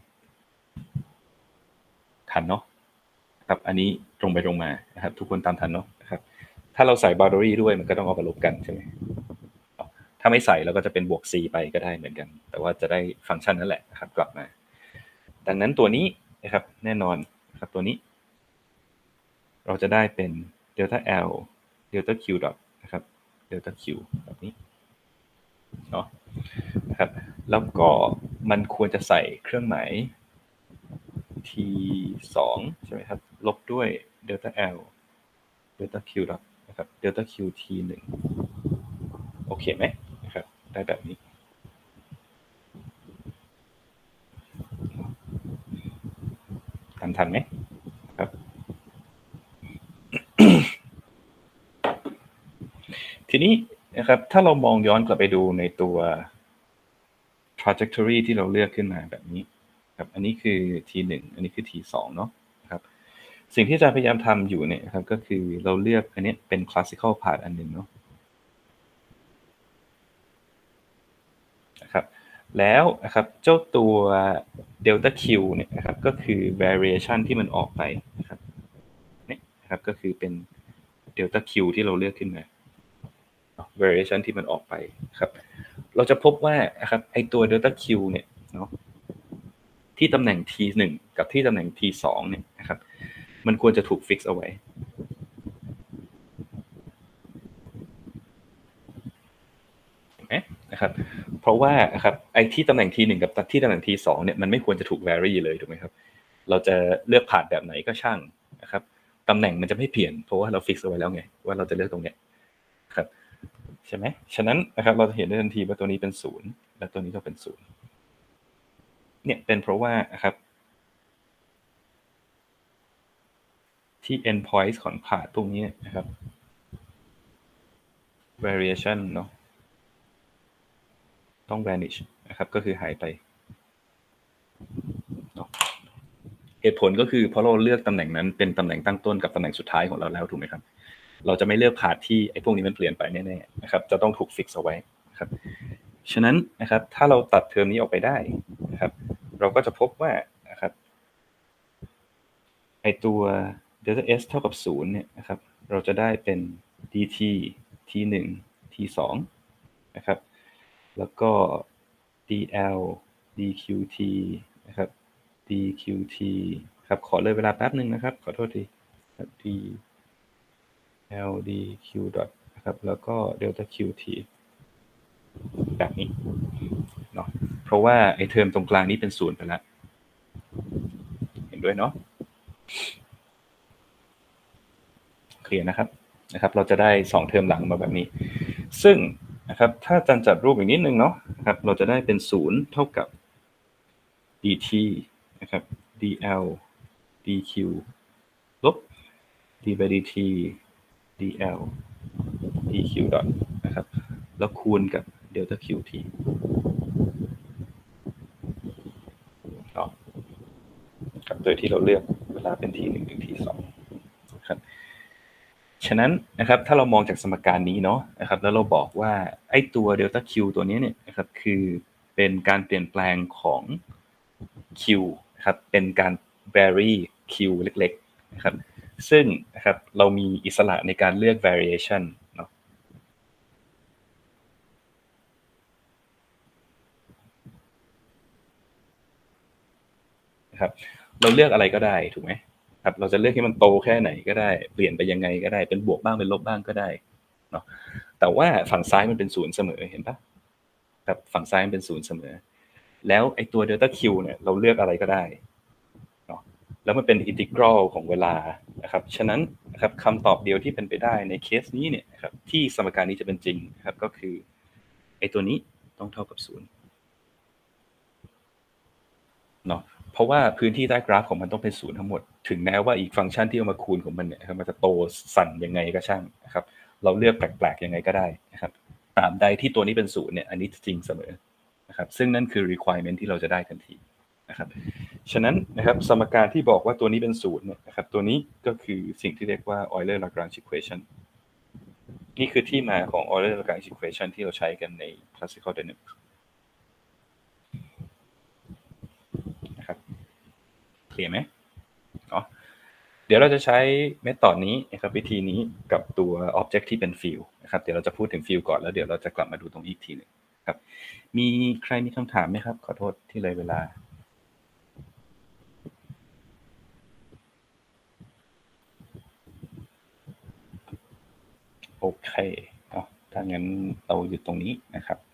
ทันเนาะครับอันนี้ตรงไปตรงมานะครับทุกคนตามทันเนาะนะครับถ้าเราใส่ boundary ด้วยมันก็ต้องเอามาลบกันใช่ไหมถ้าไม่ใส่เราก็จะเป็นบวก c ไปก็ได้เหมือนกันแต่ว่าจะได้ฟังก์ชันนั่นแหละนะครับกลับมาดังนั้นตัวนี้นะครับแน่นอนนะครับตัวนี้เราจะได้เป็น delta l delta q dot นะครับ delta q แบบนี้เนาะนะครับแล้วก็มันควรจะใส่เครื่องหมาย t สองใช่ไหมครับลบด้วย delta l delta q dot นะครับ delta q t หนึ่งโอเคไหมนะครับได้แบบนี้ทันทันไหมครับ ทีนี้นะครับถ้าเรามองย้อนกลับไปดูในตัว trajectory ที่เราเลือกขึ้นมาแบบนี้ครับอันนี้คือ ที หนึ่ง อันนี้คือ ที สอง เนาะครับสิ่งที่อาจารย์พยายามทำอยู่เนี่ยครับก็คือเราเลือกอันนี้เป็น classical path อันหนึ่งเนาะนะครับแล้วนะครับเจ้าตัว delta q เนี่ยนะครับก็คือ variation ที่มันออกไปนะครับนี่นะครับก็คือเป็น delta q ที่เราเลือกขึ้นมา variation ที่มันออกไปครับเราจะพบว่านะครับไอตัว delta q เนี่ยเนาะที่ตำแหน่ง ที หนึ่ง กับที่ตำแหน่ง ที สอง เนี่ยนะครับมันควรจะถูก fix เอาไว้เห็นไหมนะครับเพราะว่านะครับไอที่ตำแหน่ง ที หนึ่ง กับที่ตำแหน่ง ที สอง เนี่ยมันไม่ควรจะถูก vary เลยถูกไหมครับเราจะเลือกผ่านแบบไหนก็ช่างนะครับตำแหน่งมันจะไม่เปลี่ยนเพราะว่าเรา fix เอาไว้แล้วไงว่าเราจะเลือกตรงเนี้ยครับใช่ไหมฉะนั้นนะครับเราจะเห็นได้ทันทีว่าตัวนี้เป็นศูนย์และตัวนี้ก็เป็นศูนย์เนี่ยเป็นเพราะว่านะครับที่ end point ของ path ตรงนี้นะครับ variation เนาะต้อง vanish นะครับก็คือหายไปเนาะเหตุผลก็คือเพราะเราเลือกตำแหน่งนั้นเป็นตำแหน่งตั้งต้นกับตำแหน่งสุดท้ายของเราแล้วถูกไหมครับเราจะไม่เลือก path ที่ไอ้พวกนี้มันเปลี่ยนไปแน่ๆนะครับจะต้องถูก fix เอาไว้นะครับฉะนั้นนะครับถ้าเราตัดเทอมนี้ออกไปได้นะครับเราก็จะพบว่านะครับไอตัว delta s เท่ากับศูนย์เนี่ยนะครับเราจะได้เป็น dt t หนึ่ง t สองนะครับแล้วก็ dl dqt นะครับ dqt ครับขอเลยเวลาแป๊บนึงนะครับขอโทษที dl dq dot นะครับแล้วก็ delta qt แบบนี้เนาะเพราะว่าไอเทอมตรงกลางนี้เป็นศูนย์ไปแล้วเห็นด้วยเนาะเคลียร์นะครับนะครับเราจะได้สองเทอมหลังมาแบบนี้ซึ่งนะครับถ้าจันจัดรูปอีกนิดนึงเนาะนะครับเราจะได้เป็นศูนย์เท่ากับ dt นะครับ dl dq ลบ d by dt dl dq dot นะครับแล้วคูณกับ delta qt ครับโดยที่เราเลือกเวลาเป็น t หนึ่งถึง t สองครับฉะนั้นนะครับถ้าเรามองจากสมการนี้เนาะนะครับแล้วเราบอกว่าไอ้ตัว delta q ตัวนี้เนี่ยนะครับคือเป็นการเปลี่ยนแปลงของ q นะครับเป็นการ vary q เล็กๆนะครับซึ่งนะครับเรามีอิสระในการเลือก variation เนาะนะครับเราเลือกอะไรก็ได้ถูกไหมครับเราจะเลือกให้มันโตแค่ไหนก็ได้เปลี่ยนไปยังไงก็ได้เป็นบวกบ้างเป็นลบบ้างก็ได้เนาะแต่ว่าฝั่งซ้ายมันเป็นศูนย์เสมอเห็นปะครับฝั่งซ้ายมันเป็นศูนย์เสมอแล้วไอ้ตัว delta q เนี่ยเราเลือกอะไรก็ได้เนาะแล้วมันเป็น integral ของเวลานะครับฉะนั้นนะครับคำตอบเดียวที่เป็นไปได้ในเคสนี้เนี่ยครับที่สมการนี้จะเป็นจริงครับก็คือไอ้ตัวนี้ต้องเท่ากับศูนย์เนาะเพราะว่าพื้นที่ใต้กราฟของมันต้องเป็นศูนย์ทั้งหมดถึงแม้ว่าอีกฟังก์ชันที่เอามาคูณของมันเนี่ยครับมันจะโตสั่นยังไงก็ช่างนะครับเราเลือกแปลกๆยังไงก็ได้นะครับตราบใดที่ตัวนี้เป็นศูนย์เนี่ยอันนี้จริงเสมอนะครับซึ่งนั่นคือ requirement ที่เราจะได้ทันทีนะครับฉะนั้นนะครับสมการที่บอกว่าตัวนี้เป็นศูนย์เนี่ยนะครับตัวนี้ก็คือสิ่งที่เรียกว่า Euler-Lagrange equation นี่คือที่มาของ Euler-Lagrange equation ที่เราใช้กันใน classical dynamics นะครับเคลียร์ไหมเนาะเดี๋ยวเราจะใช้เมธอดนี้นะครับวิธีนี้กับตัว object ที่เป็น field นะครับเดี๋ยวเราจะพูดถึง field ก่อนแล้วเดี๋ยวเราจะกลับมาดูตรงอีกทีนึงครับมีใครมีคำถามไหมครับขอโทษที่เลยเวลาโอเคเนาะถ้างั้นเราหยุดตรงนี้นะครับ